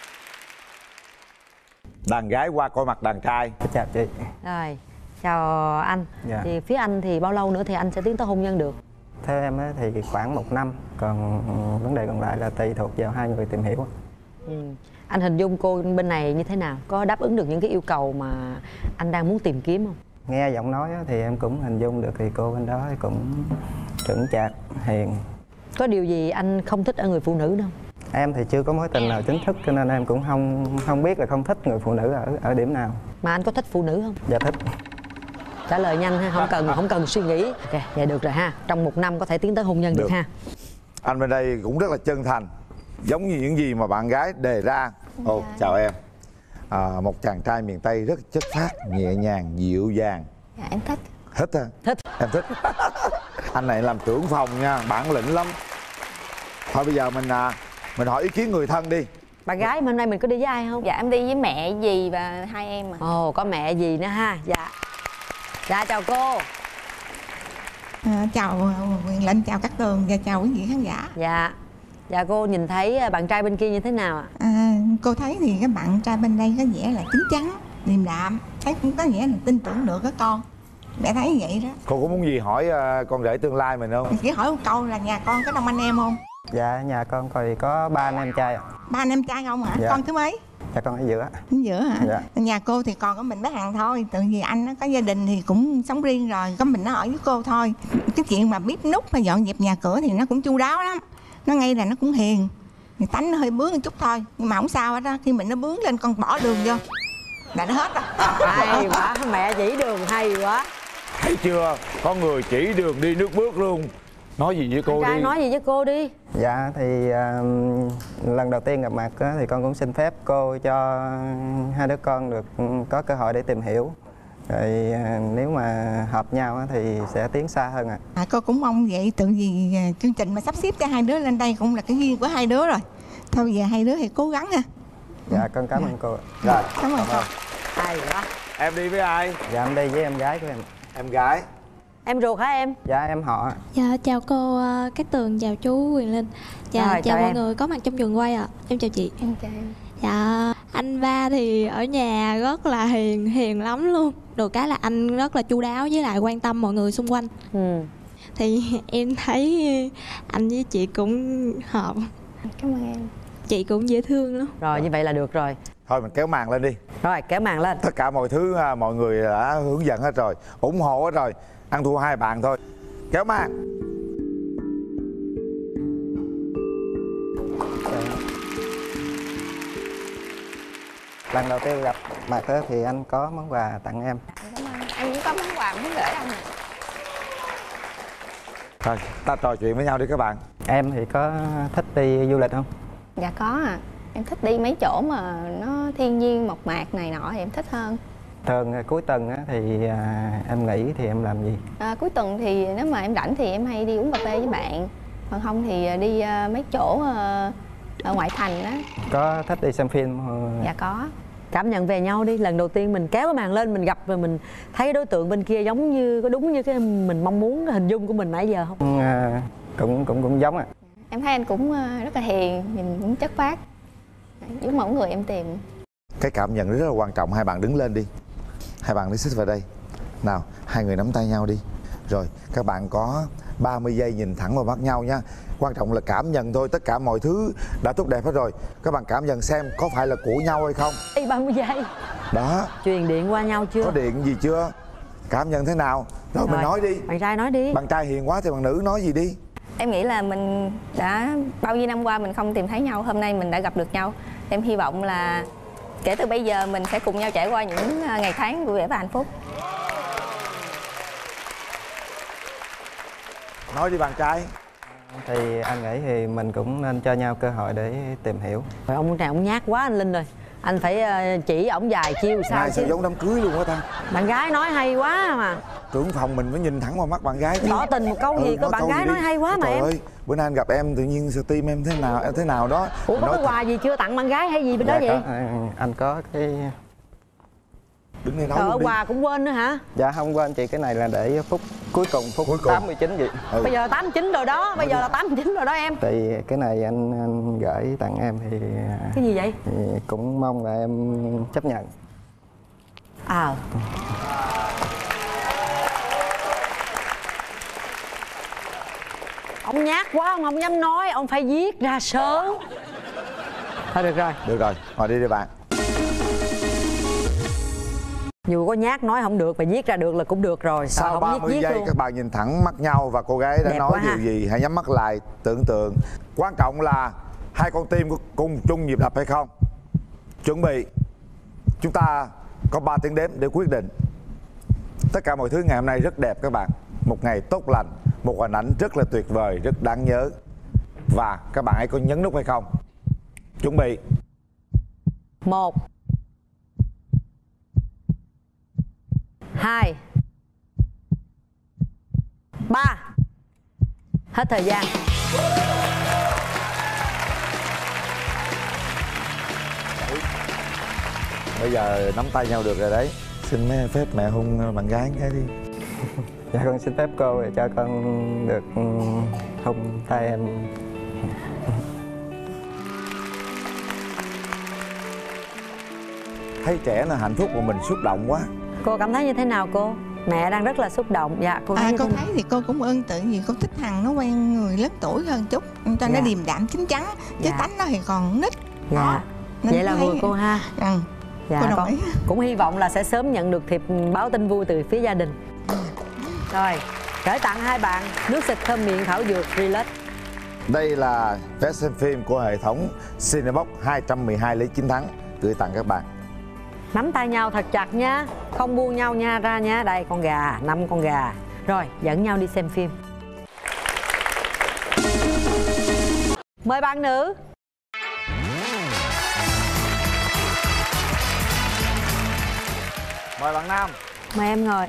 S: Đàn gái qua coi mặt đàn trai.
U: Chào chị.
K: Rồi, chào anh.
U: Dạ.
K: Thì phía anh thì bao lâu nữa thì anh sẽ tiến tới hôn nhân được?
U: Theo em á, thì khoảng một năm, còn vấn đề còn lại là tùy thuộc vào hai người tìm hiểu.
K: Ừ. Anh hình dung cô bên này như thế nào? Có đáp ứng được những cái yêu cầu mà anh đang muốn tìm kiếm không?
U: Nghe giọng nói á, thì em cũng hình dung được thì cô bên đó cũng chững chạc, hiền.
K: Có điều gì anh không thích ở người phụ nữ đâu?
U: Em thì chưa có mối tình nào chính thức cho nên em cũng không không biết là không thích người phụ nữ ở ở điểm nào.
K: Mà anh có thích phụ nữ không?
U: Dạ thích.
K: Trả lời nhanh ha, không cần không cần suy nghĩ. Ok, vậy được rồi ha. Trong một năm có thể tiến tới hôn nhân được, được ha.
S: Anh bên đây cũng rất là chân thành, giống như những gì mà bạn gái đề ra. Ồ, oh, chào em. À, một chàng trai miền Tây rất chất phác, nhẹ nhàng, dịu dàng.
T: Dạ em thích.
S: Thích hả?
K: Thích.
S: Em thích. Anh này làm trưởng phòng nha, bản lĩnh lắm. Thôi bây giờ mình à, mình hỏi ý kiến người thân đi.
K: Bạn gái hôm nay mình có đi với ai không?
T: Dạ em đi với mẹ, dì và hai em.
K: Ồ, oh, có mẹ dì nữa ha. Dạ. Dạ chào cô.
A: À, chào Quyền Linh, chào Cát Tường và chào quý vị khán giả.
K: Dạ. Dạ cô nhìn thấy bạn trai bên kia như thế nào ạ?
A: À, cô thấy thì cái bạn trai bên đây có vẻ là chín chắn, điềm đạm, thấy cũng có nghĩa là tin tưởng được các con. Mẹ thấy vậy đó.
S: Cô có muốn gì hỏi uh, con rể tương lai mình không?
A: Chỉ hỏi một câu là nhà con có đông anh em không?
U: Dạ nhà con thì có ba anh em trai ạ.
A: Ba anh em trai không hả?
U: Dạ.
A: Con thứ mấy?
U: Dạ con ở giữa.
A: Ở giữa hả?
U: Dạ.
A: Nhà cô thì còn có mình bé Hằng thôi. Tự vì anh nó có gia đình thì cũng sống riêng rồi, có mình nó ở với cô thôi. Cái chuyện mà bếp núc hay dọn dẹp nhà cửa thì nó cũng chu đáo lắm. Nó ngay là nó cũng hiền, thì tánh nó hơi bướng một chút thôi, nhưng mà không sao hết đó. Khi mình nó bướng lên con bỏ đường vô là nó hết rồi.
K: Hay quá, mẹ chỉ đường hay quá.
S: Thấy chưa, có người chỉ đường đi nước bước luôn. Nói gì với cô đi.
K: Nói gì với cô đi.
U: Dạ thì uh, lần đầu tiên gặp mặt á, thì con cũng xin phép cô cho hai đứa con được có cơ hội để tìm hiểu. Rồi uh, nếu mà hợp nhau á, thì sẽ tiến xa hơn ạ.
A: À. À, cô cũng mong vậy, tự vì uh, chương trình mà sắp xếp cho hai đứa lên đây cũng là cái duyên của hai đứa rồi. Thôi bây giờ hai đứa thì cố gắng ha.
U: Dạ con cảm ơn cô.
S: Rồi,
A: cảm ơn cô.
K: Hay quá.
S: Em đi với ai?
U: Dạ em đi với em gái của em.
S: Em gái.
K: Em ruột hả em?
U: Dạ em họ.
V: Dạ chào cô uh, Cát Tường, chào chú Quyền Linh. Dạ
K: Rồi,
V: chào,
K: chào
V: mọi
K: em.
V: người có mặt trong trường quay ạ. À. Em chào chị.
T: Em chào em.
V: Dạ anh ba thì ở nhà rất là hiền, hiền lắm luôn. Được cái là anh rất là chu đáo với lại quan tâm mọi người xung quanh.
K: Ừ.
V: Thì em thấy anh với chị cũng hợp.
T: Cảm ơn em.
V: Chị cũng dễ thương lắm.
K: Rồi như vậy là được rồi.
S: Thôi mình kéo màn lên đi.
K: Rồi kéo màn lên.
S: Tất cả mọi thứ mọi người đã hướng dẫn hết rồi, ủng hộ hết rồi. Ăn thua hai bạn thôi. Kéo màn.
U: Lần đầu tiên gặp mặt đó, thì anh có món quà tặng em.
T: Cảm ơn. Em cũng có món quà muốn gửi anh.
S: Thôi ta trò chuyện với nhau đi các bạn.
U: Em thì có thích đi du lịch không?
T: Dạ có à. Em thích đi mấy chỗ mà nó thiên nhiên mộc mạc này nọ thì em thích hơn.
U: Thường cuối tuần á, thì à, em nghỉ thì em làm gì?
T: À, cuối tuần thì nếu mà em rảnh thì em hay đi uống cà phê với bạn. Còn không thì đi uh, mấy chỗ uh, ở ngoại thành đó.
U: Có thích đi xem phim không?
T: Dạ có.
K: Cảm nhận về nhau đi. Lần đầu tiên mình kéo cái màn lên, mình gặp rồi mình thấy đối tượng bên kia giống như có đúng như cái mình mong muốn, cái hình dung của mình nãy giờ không?
U: À, cũng cũng cũng giống ạ. À.
T: Em thấy anh cũng rất là hiền, nhìn cũng chất phác, giống mẫu người em tìm.
S: Cái cảm nhận rất là quan trọng. Hai bạn đứng lên đi. Hai bạn đi xích vào đây. Nào, hai người nắm tay nhau đi. Rồi, các bạn có ba mươi giây nhìn thẳng vào mắt nhau nha. Quan trọng là cảm nhận thôi. Tất cả mọi thứ đã tốt đẹp hết rồi. Các bạn cảm nhận xem có phải là của nhau hay không.
K: Ê, ba mươi giây.
S: Đó.
K: Truyền điện qua nhau chưa?
S: Có điện gì chưa? Cảm nhận thế nào? Rồi, rồi mình nói đi.
K: Bạn trai nói đi.
S: Bạn trai hiền quá thì bạn nữ nói gì đi.
T: Em nghĩ là mình đã bao nhiêu năm qua mình không tìm thấy nhau, hôm nay mình đã gặp được nhau. Em hy vọng là kể từ bây giờ mình sẽ cùng nhau trải qua những ngày tháng vui vẻ và hạnh phúc.
S: Nói đi bạn trai.
U: Thì anh nghĩ thì mình cũng nên cho nhau cơ hội để tìm hiểu.
K: Rồi ông này ông nhát quá anh Linh rồi. Anh phải chỉ ổng vài chiêu sao
S: Này,
K: chứ.
S: sao giống đám cưới luôn á ta.
K: Bạn gái nói hay quá mà.
S: trưởng phòng mình phải nhìn thẳng vào mắt bạn gái.
K: Tỏ tình một câu gì, có bạn gái nói hay quá mà em.
S: Ơi, bữa nay anh gặp em tự nhiên sao tim em thế nào em thế nào đó.
K: Ủa có cái quà gì chưa tặng bạn gái hay gì bên đó vậy?
U: Có, anh có cái
S: đứng đây nói
K: Ở
S: luôn đi.
K: quà cũng quên nữa hả?
U: Dạ không quên chị, cái này là để phút cuối cùng, phút
S: cuối cùng.
U: tám mươi chín vậy.
S: Ừ.
K: Bây giờ tám mươi chín rồi đó, bây giờ là tám mươi chín rồi đó em.
U: Thì cái này anh, anh gửi tặng em thì
K: cái gì vậy?
U: Thì cũng mong là em chấp nhận.
K: À. Ông nhát quá, ông không dám nói, ông phải viết ra sớm. Thôi được rồi.
S: Được rồi, ngồi đi đi bạn.
K: Dù có nhát nói không được, mà viết ra được là cũng được rồi.
S: Sau
K: không
S: ba
K: viết,
S: mươi
K: viết
S: giây
K: luôn.
S: các bạn nhìn thẳng mắt nhau và cô gái đã
K: Đẹp
S: nói
K: quá
S: điều
K: ha.
S: gì, hãy nhắm mắt lại tưởng tượng. Quan trọng là hai con tim có cùng chung nhịp đập hay không. Chuẩn bị. Chúng ta có ba tiếng đếm để quyết định. Tất cả mọi thứ ngày hôm nay rất đẹp các bạn. Một ngày tốt lành, một hình ảnh rất là tuyệt vời, rất đáng nhớ. Và các bạn hãy có nhấn nút hay không. Chuẩn bị.
K: Một, hai, ba. Hết thời gian.
S: Bây giờ nắm tay nhau được rồi đấy. Xin mấy phép mẹ hôn bạn gái cái đi.
U: Dạ con xin phép cô để cho con được hôn tay em.
S: Thấy trẻ là hạnh phúc mà mình xúc động quá.
K: Cô cảm thấy như thế nào cô? Mẹ đang rất là xúc động. Dạ cô thấy
A: À,
K: như
A: cô
K: thế nào?
A: thấy thì cô cũng ưng tự vì cô thích Hằng nó quen người lớn tuổi hơn chút cho nó
K: Dạ.
A: điềm đạm chín chắn chứ
K: Dạ.
A: tánh nó thì còn nít.
K: Dạ.
A: Đó. Nên
K: Vậy là
A: thấy-
K: vừa cô ha.
A: Ừ.
K: Dạ
A: Cô đồng
K: con
A: ý.
K: cũng hy vọng là sẽ sớm nhận được thiệp báo tin vui từ phía gia đình. Rồi, gửi tặng hai bạn nước xịt thơm miệng thảo dược Relax.
S: Đây là vé xem phim của hệ thống Cinebox hai trăm mười hai lấy chiến thắng gửi tặng các bạn.
K: Nắm tay nhau thật chặt nha, không buông nhau nha ra nha. Đây con gà, năm con gà. Rồi, dẫn nhau đi xem phim. Mời bạn nữ.
S: Mời bạn nam.
K: Mời em ngồi.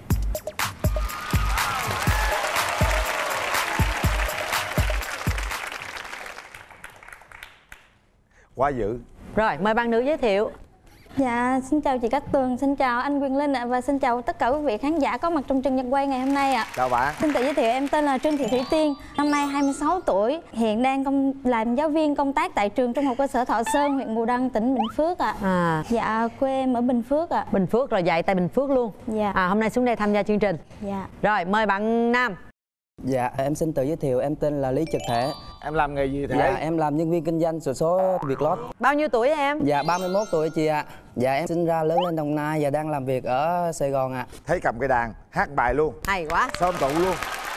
S: Quá dữ.
K: Rồi, mời bạn nữ giới thiệu.
V: Dạ, xin chào chị Cát Tường, xin chào anh Quyền Linh ạ và xin chào tất cả quý vị khán giả có mặt trong chương trình quay ngày hôm nay ạ.
S: Chào bạn.
V: Xin tự giới thiệu, em tên là Trương Thị Thủy Tiên, năm nay hai mươi sáu tuổi, hiện đang công làm giáo viên công tác tại trường Trung học cơ sở Thọ Sơn, huyện Bù Đăng, tỉnh Bình Phước ạ.
K: À.
V: Dạ, quê em ở Bình Phước ạ.
K: Bình Phước rồi, dạy tại Bình Phước luôn.
V: Dạ.
K: À, hôm nay xuống đây tham gia chương trình.
V: Dạ.
K: Rồi, mời bạn nam.
E: Dạ, em xin tự giới thiệu, em tên là Lý Trực Thể.
S: Em làm nghề gì thế?
E: Dạ, em làm nhân viên kinh doanh sổ số Vietlott.
K: Bao nhiêu tuổi em?
E: Dạ, ba mươi mốt tuổi chị ạ. Dạ, em sinh ra lớn lên Đồng Nai và đang làm việc ở Sài Gòn ạ.
S: Thấy cầm cây đàn, hát bài luôn.
K: Hay quá.
S: Sôm tụ luôn.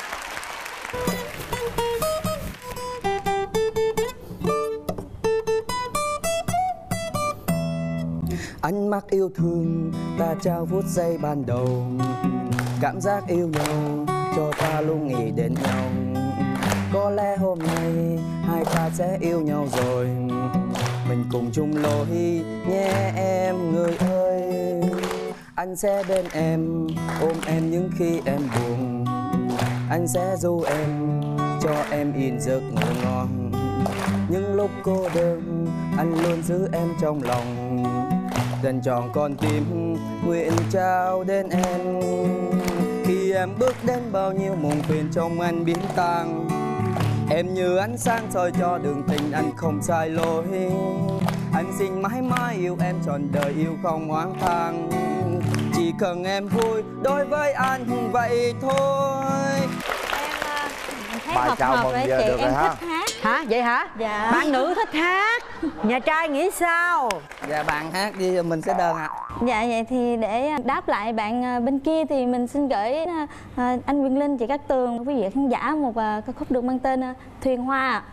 E: Ánh mắt yêu thương ta trao phút giây ban đầu, cảm giác yêu nhau cho ta luôn nghĩ đến nhau. Có lẽ hôm nay hai ta sẽ yêu nhau rồi, mình cùng chung lối nhé em người ơi. Anh sẽ bên em, ôm em những khi em buồn, anh sẽ du em, cho em yên giấc ngủ ngon. Những lúc cô đơn, anh luôn giữ em trong lòng, dành trọn con tim nguyện trao đến em. Khi em bước đến bao nhiêu muộn phiền trong anh biến tan, em như ánh sáng soi cho đường tình anh không sai lối. Anh xin mãi mãi yêu em trọn đời, yêu không oán than, chỉ cần em vui đối với anh vậy thôi.
K: Bài
V: hợp
K: chào
V: hợp
K: mừng
V: với
K: giờ
V: chị,
K: được
V: em
K: rồi ha.
V: thích hát.
K: Hả? Vậy hả?
V: Dạ.
K: Bạn nữ thích hát, nhà trai nghĩ sao?
E: Dạ, bạn hát đi rồi mình sẽ đơn ạ.
V: Dạ, vậy thì để đáp lại bạn bên kia thì mình xin gửi à, anh Quyền Linh, chị Cát Tường, quý vị khán giả một à, ca khúc được mang tên à, Thuyền Hoa.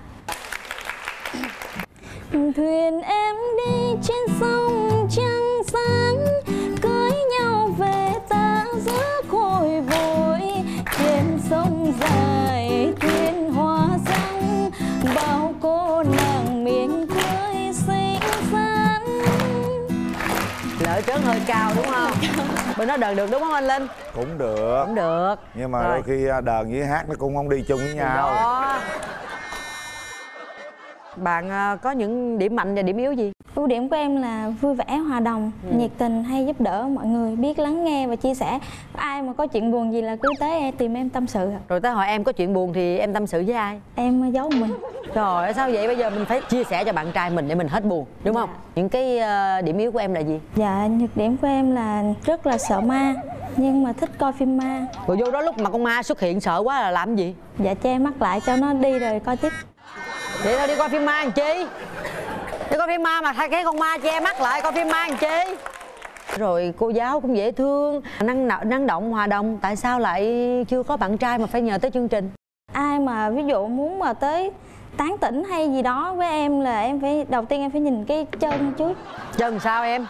V: Thuyền em đi trên sông trăng sáng, cưới nhau về ta giữa khôi vội. Trên sông dài thuyền hoa răng, bao cô nàng miệng cười xinh xắn.
K: Lỡ trớn hơi cao đúng không? Bên đó đờn được đúng không anh Linh?
S: Cũng được.
K: Cũng được.
S: Nhưng mà
K: Rồi.
S: đôi khi đờn với hát nó cũng không đi chung với nhau.
K: Đó. Bạn à, có những điểm mạnh và điểm yếu gì?
P: Ưu điểm của em là vui vẻ, hòa đồng,
K: Ừ.
P: nhiệt tình, hay giúp đỡ mọi người, biết lắng nghe và chia sẻ. Ai mà có chuyện buồn gì là cứ tới em tìm em tâm sự.
K: Rồi tới hỏi em có chuyện buồn thì em tâm sự với ai?
P: Em giấu mình.
K: Trời, sao vậy? Bây giờ mình phải chia sẻ cho bạn trai mình để mình hết buồn, đúng không? Những cái uh, điểm yếu của em là gì?
P: Dạ, nhược điểm của em là rất là sợ ma, nhưng mà thích coi phim ma.
K: Rồi vô đó lúc mà con ma xuất hiện sợ quá là làm gì?
P: Dạ, che mắt lại cho nó đi rồi coi tiếp.
K: Vậy thôi đi coi phim ma làm chi? Đi coi phim ma mà thay cái con ma che mắt lại coi phim ma làm chi? Rồi cô giáo cũng dễ thương, năng năng động, hòa đồng. Tại sao lại chưa có bạn trai mà phải nhờ tới chương trình?
P: Ai mà ví dụ muốn mà tới tán tỉnh hay gì đó với em là em phải đầu tiên em phải nhìn cái chân trước.
K: Chân sao em?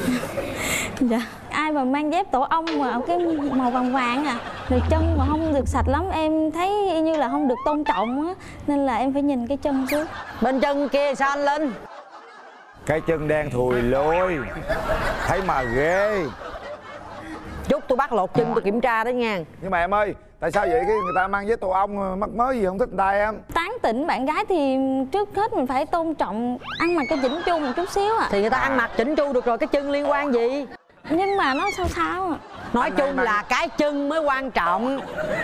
P: Dạ. Ai mà mang dép tổ ong mà ở cái màu vàng vàng à, rồi chân mà không được sạch lắm em thấy y như là không được tôn trọng á, nên là em phải nhìn cái chân trước.
K: Bên chân kia sao anh Linh?
S: Cái chân đen thùi lôi, thấy mà ghê.
K: Chút tôi bắt lột chân tôi kiểm tra đó nha.
S: Nhưng mà em ơi, tại sao vậy? Cái người ta mang dép tổ ong mắc mới gì không thích người ta em?
P: Tán tỉnh bạn gái thì trước hết mình phải tôn trọng, ăn mặc cái chỉnh chu một chút xíu à.
K: Thì người ta ăn mặc chỉnh chu được rồi, cái chân liên quan gì?
P: Nhưng mà nó sao sao à.
K: Nói
P: Anh
K: chung
P: mang...
K: là cái chân mới quan trọng.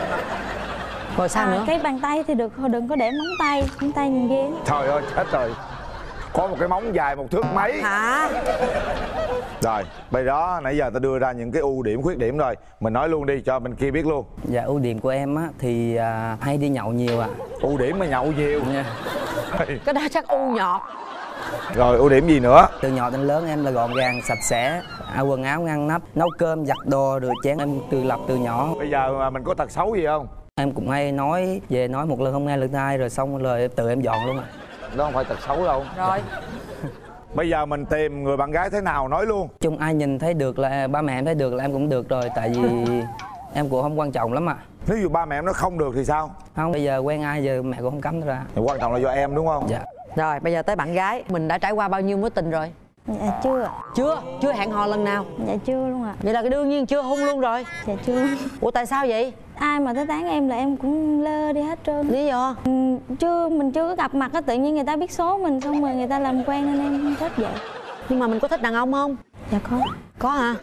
K: Rồi sao
P: à,
K: nữa?
P: Cái bàn tay thì được, đừng có để móng tay, móng tay nhìn ghê.
S: Trời ơi, chết rồi. Có một cái móng dài một thước mấy.
K: Hả?
S: Rồi, bây đó nãy giờ ta đưa ra những cái ưu điểm, khuyết điểm rồi. Mình nói luôn đi cho bên kia biết luôn.
U: Dạ, ưu điểm của em á thì à, hay đi nhậu nhiều ạ. À.
S: Ưu điểm mà nhậu nhiều.
U: Yeah.
K: Cái đó chắc u nhọt.
S: Rồi, ưu điểm gì nữa?
U: Từ nhỏ đến lớn em là gọn gàng, sạch sẽ, áo quần áo ngăn nắp, nấu cơm, giặt đồ, rửa chén em tự lập từ nhỏ.
S: Bây giờ mình có tật xấu gì không?
U: Em cũng hay nói về nói một lần không nghe lần hai rồi xong rồi tự em dọn luôn ạ. À.
S: Đó không phải tật xấu đâu.
K: Rồi.
S: Bây giờ mình tìm người bạn gái thế nào nói luôn.
U: Chung ai nhìn thấy được là ba mẹ em thấy được là em cũng được rồi. Tại vì em cũng không quan trọng lắm ạ. À.
S: Nếu như ba mẹ em nó không được thì sao?
U: Không, bây giờ quen ai giờ mẹ cũng không cấm ra.
S: Thì quan trọng là do em đúng không?
U: Dạ.
K: Rồi bây giờ tới bạn gái. Mình đã trải qua bao nhiêu mối tình rồi?
P: Dạ chưa ạ.
K: Chưa? Chưa hẹn hò lần nào?
P: Dạ chưa luôn ạ.
K: Vậy là cái đương nhiên chưa hôn luôn rồi?
P: Dạ chưa.
K: Ủa tại sao vậy?
P: Ai mà tới tán em là em cũng lơ đi hết trơn.
K: Lý do?
P: Ừ, chưa, mình chưa có gặp mặt á, tự nhiên người ta biết số mình xong rồi người ta làm quen nên em không thích vậy.
K: Nhưng mà mình có thích đàn ông không?
P: Dạ có.
K: Có hả?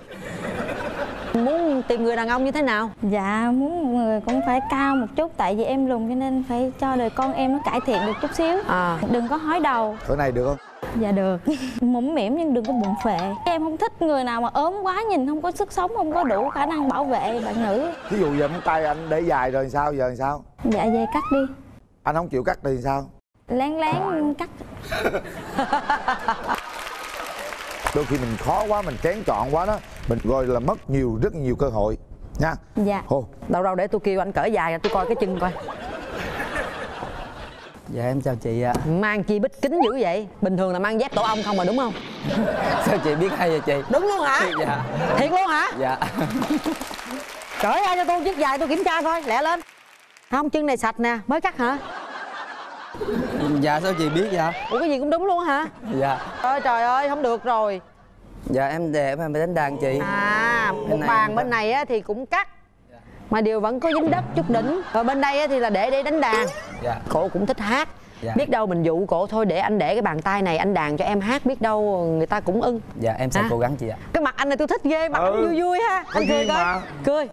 K: Muốn tìm người đàn ông như thế nào?
P: Dạ muốn một người cũng phải cao một chút. Tại vì em lùn cho nên phải cho đời con em nó cải thiện được chút xíu.
K: À.
P: Đừng có hói đầu.
S: Cỡ này được không?
P: Dạ được. Mũm mỉm nhưng đừng có bụng phệ. Em không thích người nào mà ốm quá, nhìn không có sức sống, không có đủ khả năng bảo vệ bạn nữ.
S: Ví dụ giờ móng tay anh để dài rồi sao giờ sao?
P: Dạ về cắt đi.
S: Anh không chịu cắt thì sao?
P: Lén lén cắt.
S: Đôi khi mình khó quá, mình kén chọn quá đó, mình gọi là mất nhiều, rất nhiều cơ hội nha.
P: Dạ.
S: Hồ.
K: Đâu đâu để tôi kêu anh cỡ dài tôi coi cái chân coi.
U: Dạ em chào chị ạ.
K: Mang chi bít kính dữ vậy? Bình thường là mang dép tổ ong không mà đúng không?
U: Sao chị biết hay vậy chị?
K: Đúng luôn hả?
U: Dạ.
K: Thiệt luôn hả?
U: Dạ.
K: Cởi ra cho tôi chiếc dài tôi kiểm tra coi, lẹ lên. Không, chân này sạch nè, mới cắt hả?
U: Dạ sao chị biết vậy?
K: Ủa cái gì cũng đúng luôn hả?
U: Dạ.
K: Ôi trời ơi, không được rồi.
U: Dạ em để em phải đánh đàn chị.
K: À, một
U: này
K: bàn
U: em...
K: bên này á, thì cũng cắt. Mà điều vẫn có dính đất chút đỉnh. Rồi bên đây á, thì là để để đánh đàn.
U: Dạ.
K: Cổ cũng thích hát.
U: Dạ.
K: Biết đâu mình dụ cổ thôi, để anh để cái bàn tay này anh đàn cho em hát, biết đâu người ta cũng ưng.
U: Dạ em sẽ
K: à?
U: cố gắng chị ạ.
K: Cái mặt anh này tôi thích ghê, mặt
S: ừ.
K: anh vui vui ha. Anh cười coi. Mà. Cười.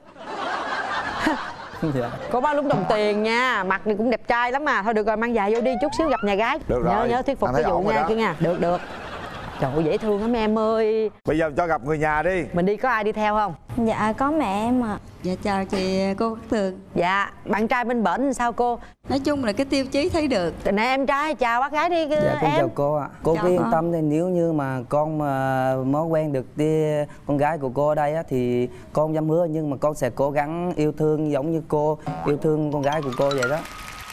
U: Dạ.
K: Có bao lúng đồng tiền nha, mặt này cũng đẹp trai lắm mà. Thôi được rồi, mang dài vô đi, chút xíu gặp nhà gái.
S: Được
K: nhớ,
S: rồi.
K: Nhớ thuyết phục cái vụ nha kia nha. Được được. Trời ơi, dễ thương lắm em ơi.
S: Bây giờ cho gặp người nhà đi.
K: Mình đi có ai đi theo không?
P: Dạ có mẹ em ạ. À.
L: Dạ chào chị cô Cát Tường.
K: Dạ, bạn trai bên bển sao cô?
L: Nói chung là cái tiêu chí thấy được.
K: Nè em trai, chào bác gái đi
U: dạ,
K: em.
U: con chào cô ạ. Cô
L: chào
U: cứ yên
L: con.
U: tâm đi, nếu như mà con mà mới quen được đi, con gái của cô ở đây á, thì con dám hứa nhưng mà con sẽ cố gắng yêu thương giống như cô yêu thương con gái của cô vậy đó.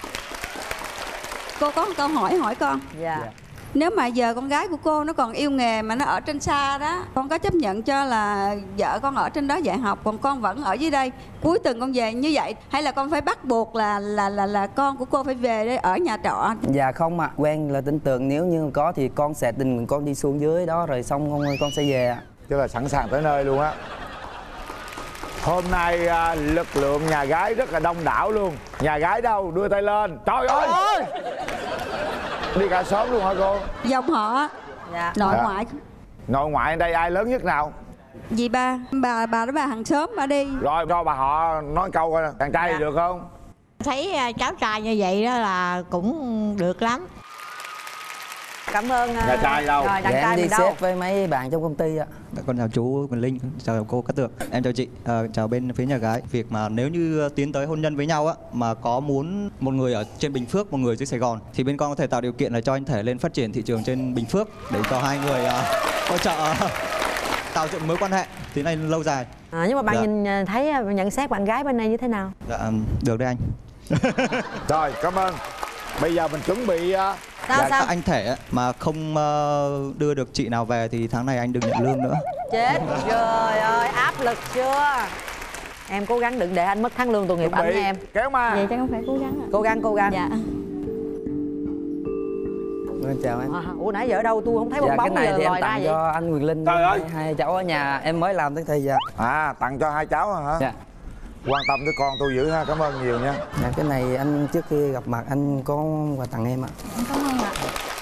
L: Cô có một câu hỏi hỏi con.
K: Dạ.
U: Dạ.
L: Nếu mà giờ con gái của cô nó còn yêu nghề mà nó ở trên xa đó, con có chấp nhận cho là vợ con ở trên đó dạy học còn con vẫn ở dưới đây, cuối tuần con về như vậy, hay là con phải bắt buộc là là là là con của cô phải về đây ở nhà trọ?
U: Dạ không ạ, à. Quen là tin tưởng, nếu như có thì con sẽ tình con đi xuống dưới đó rồi xong con con sẽ về ạ.
S: Chứ là sẵn sàng tới nơi luôn á. Hôm nay à, lực lượng nhà gái rất là đông đảo luôn. Nhà gái đâu? Đưa tay lên. Trời ơi, ơi! Đi cả xóm luôn hả cô?
G: Dòng họ.
K: Dạ.
G: Nội
S: Dạ.
G: ngoại.
S: Nội ngoại ở đây ai lớn nhất nào?
G: Dì ba. Bà bà đó bà hàng xóm bà đi.
S: Rồi cho bà họ nói câu coi nè. Chàng trai
G: Dạ.
S: được không?
A: Thấy à, cháu trai như vậy đó là cũng được lắm.
K: Cảm ơn.
S: Nhà trai đâu?
K: Rồi, đàn
U: Dạ,
K: trai
U: em đi
K: mình đâu?
U: xếp với mấy bạn trong công ty ạ.
H: Con chào chú Quỳnh Linh, chào cô Cát Tường. Em chào chị, à, chào bên phía nhà gái. Việc mà nếu như tiến tới hôn nhân với nhau á, mà có muốn một người ở trên Bình Phước, một người dưới Sài Gòn, thì bên con có thể tạo điều kiện là cho anh thể lên phát triển thị trường trên Bình Phước để cho hai người uh, hỗ trợ uh, tạo dựng mối quan hệ tiến này lâu dài.
K: À, nhưng mà bạn
H: Dạ.
K: nhìn thấy nhận xét bạn gái bên này như thế nào?
H: Dạ, được đấy anh.
S: Rồi, cảm ơn. Bây giờ mình chuẩn bị uh,
K: Sao,
H: dạ,
K: sao?
H: anh thể á, mà không uh, đưa được chị nào về thì tháng này anh đừng nhận lương nữa.
K: Chết, trời ơi, áp lực chưa? Em cố gắng đừng để anh mất tháng lương tội nghiệp anh nha em.
S: Kéo mà.
P: Vậy chắc không phải cố gắng ạ.
K: Cố gắng, cố gắng.
P: Dạ.
U: Vâng, chào em.
K: À, ủa nãy giờ ở đâu tôi không thấy bong
U: Dạ, cái
K: bóng
U: này
K: giờ
U: thì em
K: lòi ra
U: tặng
K: vậy?
U: cho anh Quyền Linh.
S: Trời ơi.
U: Hai, hai cháu ở nhà em mới làm tới thời gian.
S: À, tặng cho hai cháu hả?
U: Dạ.
S: Quan tâm tới con tôi dữ ha, cảm ơn nhiều nha.
U: Dạ, cái này anh trước khi gặp mặt anh có quà tặng em ạ.
P: Cảm ơn ạ.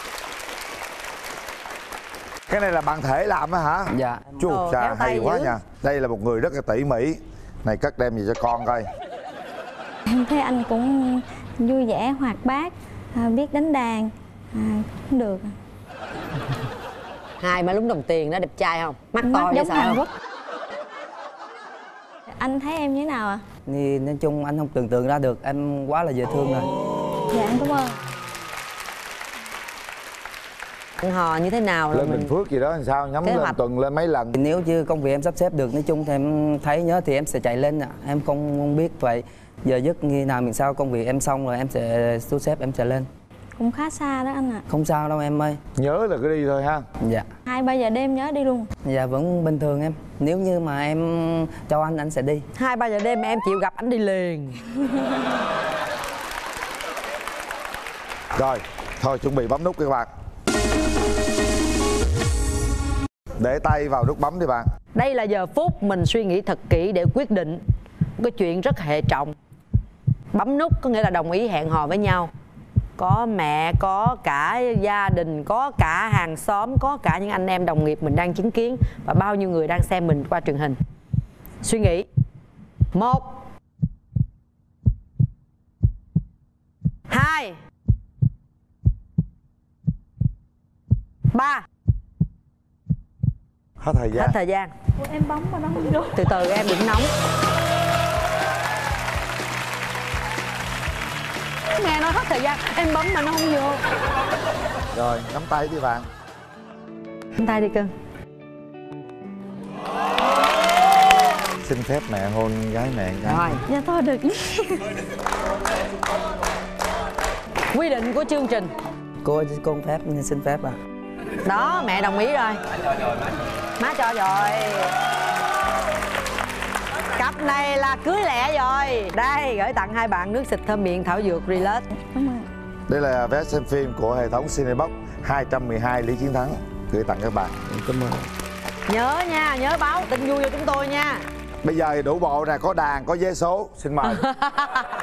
S: Cái này là bạn thể làm á hả?
U: Dạ.
S: Chú
K: Ồ,
S: chà,
K: khéo tay
S: hay quá
K: dữ.
S: nha. Đây là một người rất là tỉ mỉ. Này cất đem gì cho con coi.
P: Em thấy anh cũng vui vẻ, hoạt bát, à, biết đánh đàn, à, cũng được.
K: Hai má lúng đồng tiền đó, đẹp trai không? Mắt
P: Mắt
K: to vậy
P: giống
K: sao
P: Hàn
K: không?
P: Quốc. Anh thấy em như thế nào ạ?
U: Thì nói chung anh không tưởng tượng ra được, em quá là dễ thương rồi.
P: Dạ em cảm ơn.
K: Hẹn hò như thế nào rồi
S: Lên
K: mình
S: Bình Phước gì đó làm sao? Nhắm
K: Kế
S: lên
K: hoạch.
S: tuần lên mấy lần.
U: Nếu như công việc em sắp xếp được, nói chung thì em thấy nhớ thì em sẽ chạy lên ạ. Em không, không biết vậy. Giờ giấc khi nào mình sao công việc em xong rồi em sẽ thu xếp em sẽ lên.
P: Cũng khá xa đó anh ạ.
U: Không sao đâu em ơi.
S: Nhớ là cứ đi thôi ha.
U: Dạ.
P: Hai ba giờ đêm nhớ đi luôn.
U: Dạ vẫn bình thường em. Nếu như mà em cho anh, anh sẽ đi.
K: Hai ba giờ đêm em chịu gặp anh đi liền.
S: Rồi, thôi chuẩn bị bấm nút các bạn. Để tay vào nút bấm đi bạn.
K: Đây là giờ phút mình suy nghĩ thật kỹ để quyết định một cái chuyện rất hệ trọng. Bấm nút có nghĩa là đồng ý hẹn hò với nhau. Có mẹ, có cả gia đình, có cả hàng xóm, có cả những anh em đồng nghiệp mình đang chứng kiến và bao nhiêu người đang xem mình qua truyền hình. Suy nghĩ. Một, hai, ba.
S: Hết thời gian.
K: Hết thời gian.
P: Ủa, em bấm mà nó không vô.
K: Từ từ em đừng nóng. Nghe nói hết thời gian, em bấm mà nó không vô.
S: Rồi, nắm tay đi bạn.
K: Nắm tay đi cưng.
S: Xin phép mẹ hôn gái mẹ gái.
K: Rồi.
P: Dạ thôi được.
K: Quy định của chương trình.
U: Cô con phép xin phép à.
K: Đó, mẹ đồng ý rồi. Má cho rồi. Cặp này là cưới lẹ rồi. Đây, gửi tặng hai bạn nước xịt thơm miệng thảo dược Relax.
S: Đây là vé xem phim của hệ thống Cinebox hai trăm mười hai Lý Chiến Thắng gửi tặng các bạn.
U: Cảm ơn.
K: Nhớ nha, nhớ báo tin vui cho chúng tôi nha.
S: Bây giờ thì đủ bộ nè, có đàn, có vé số. Xin mời.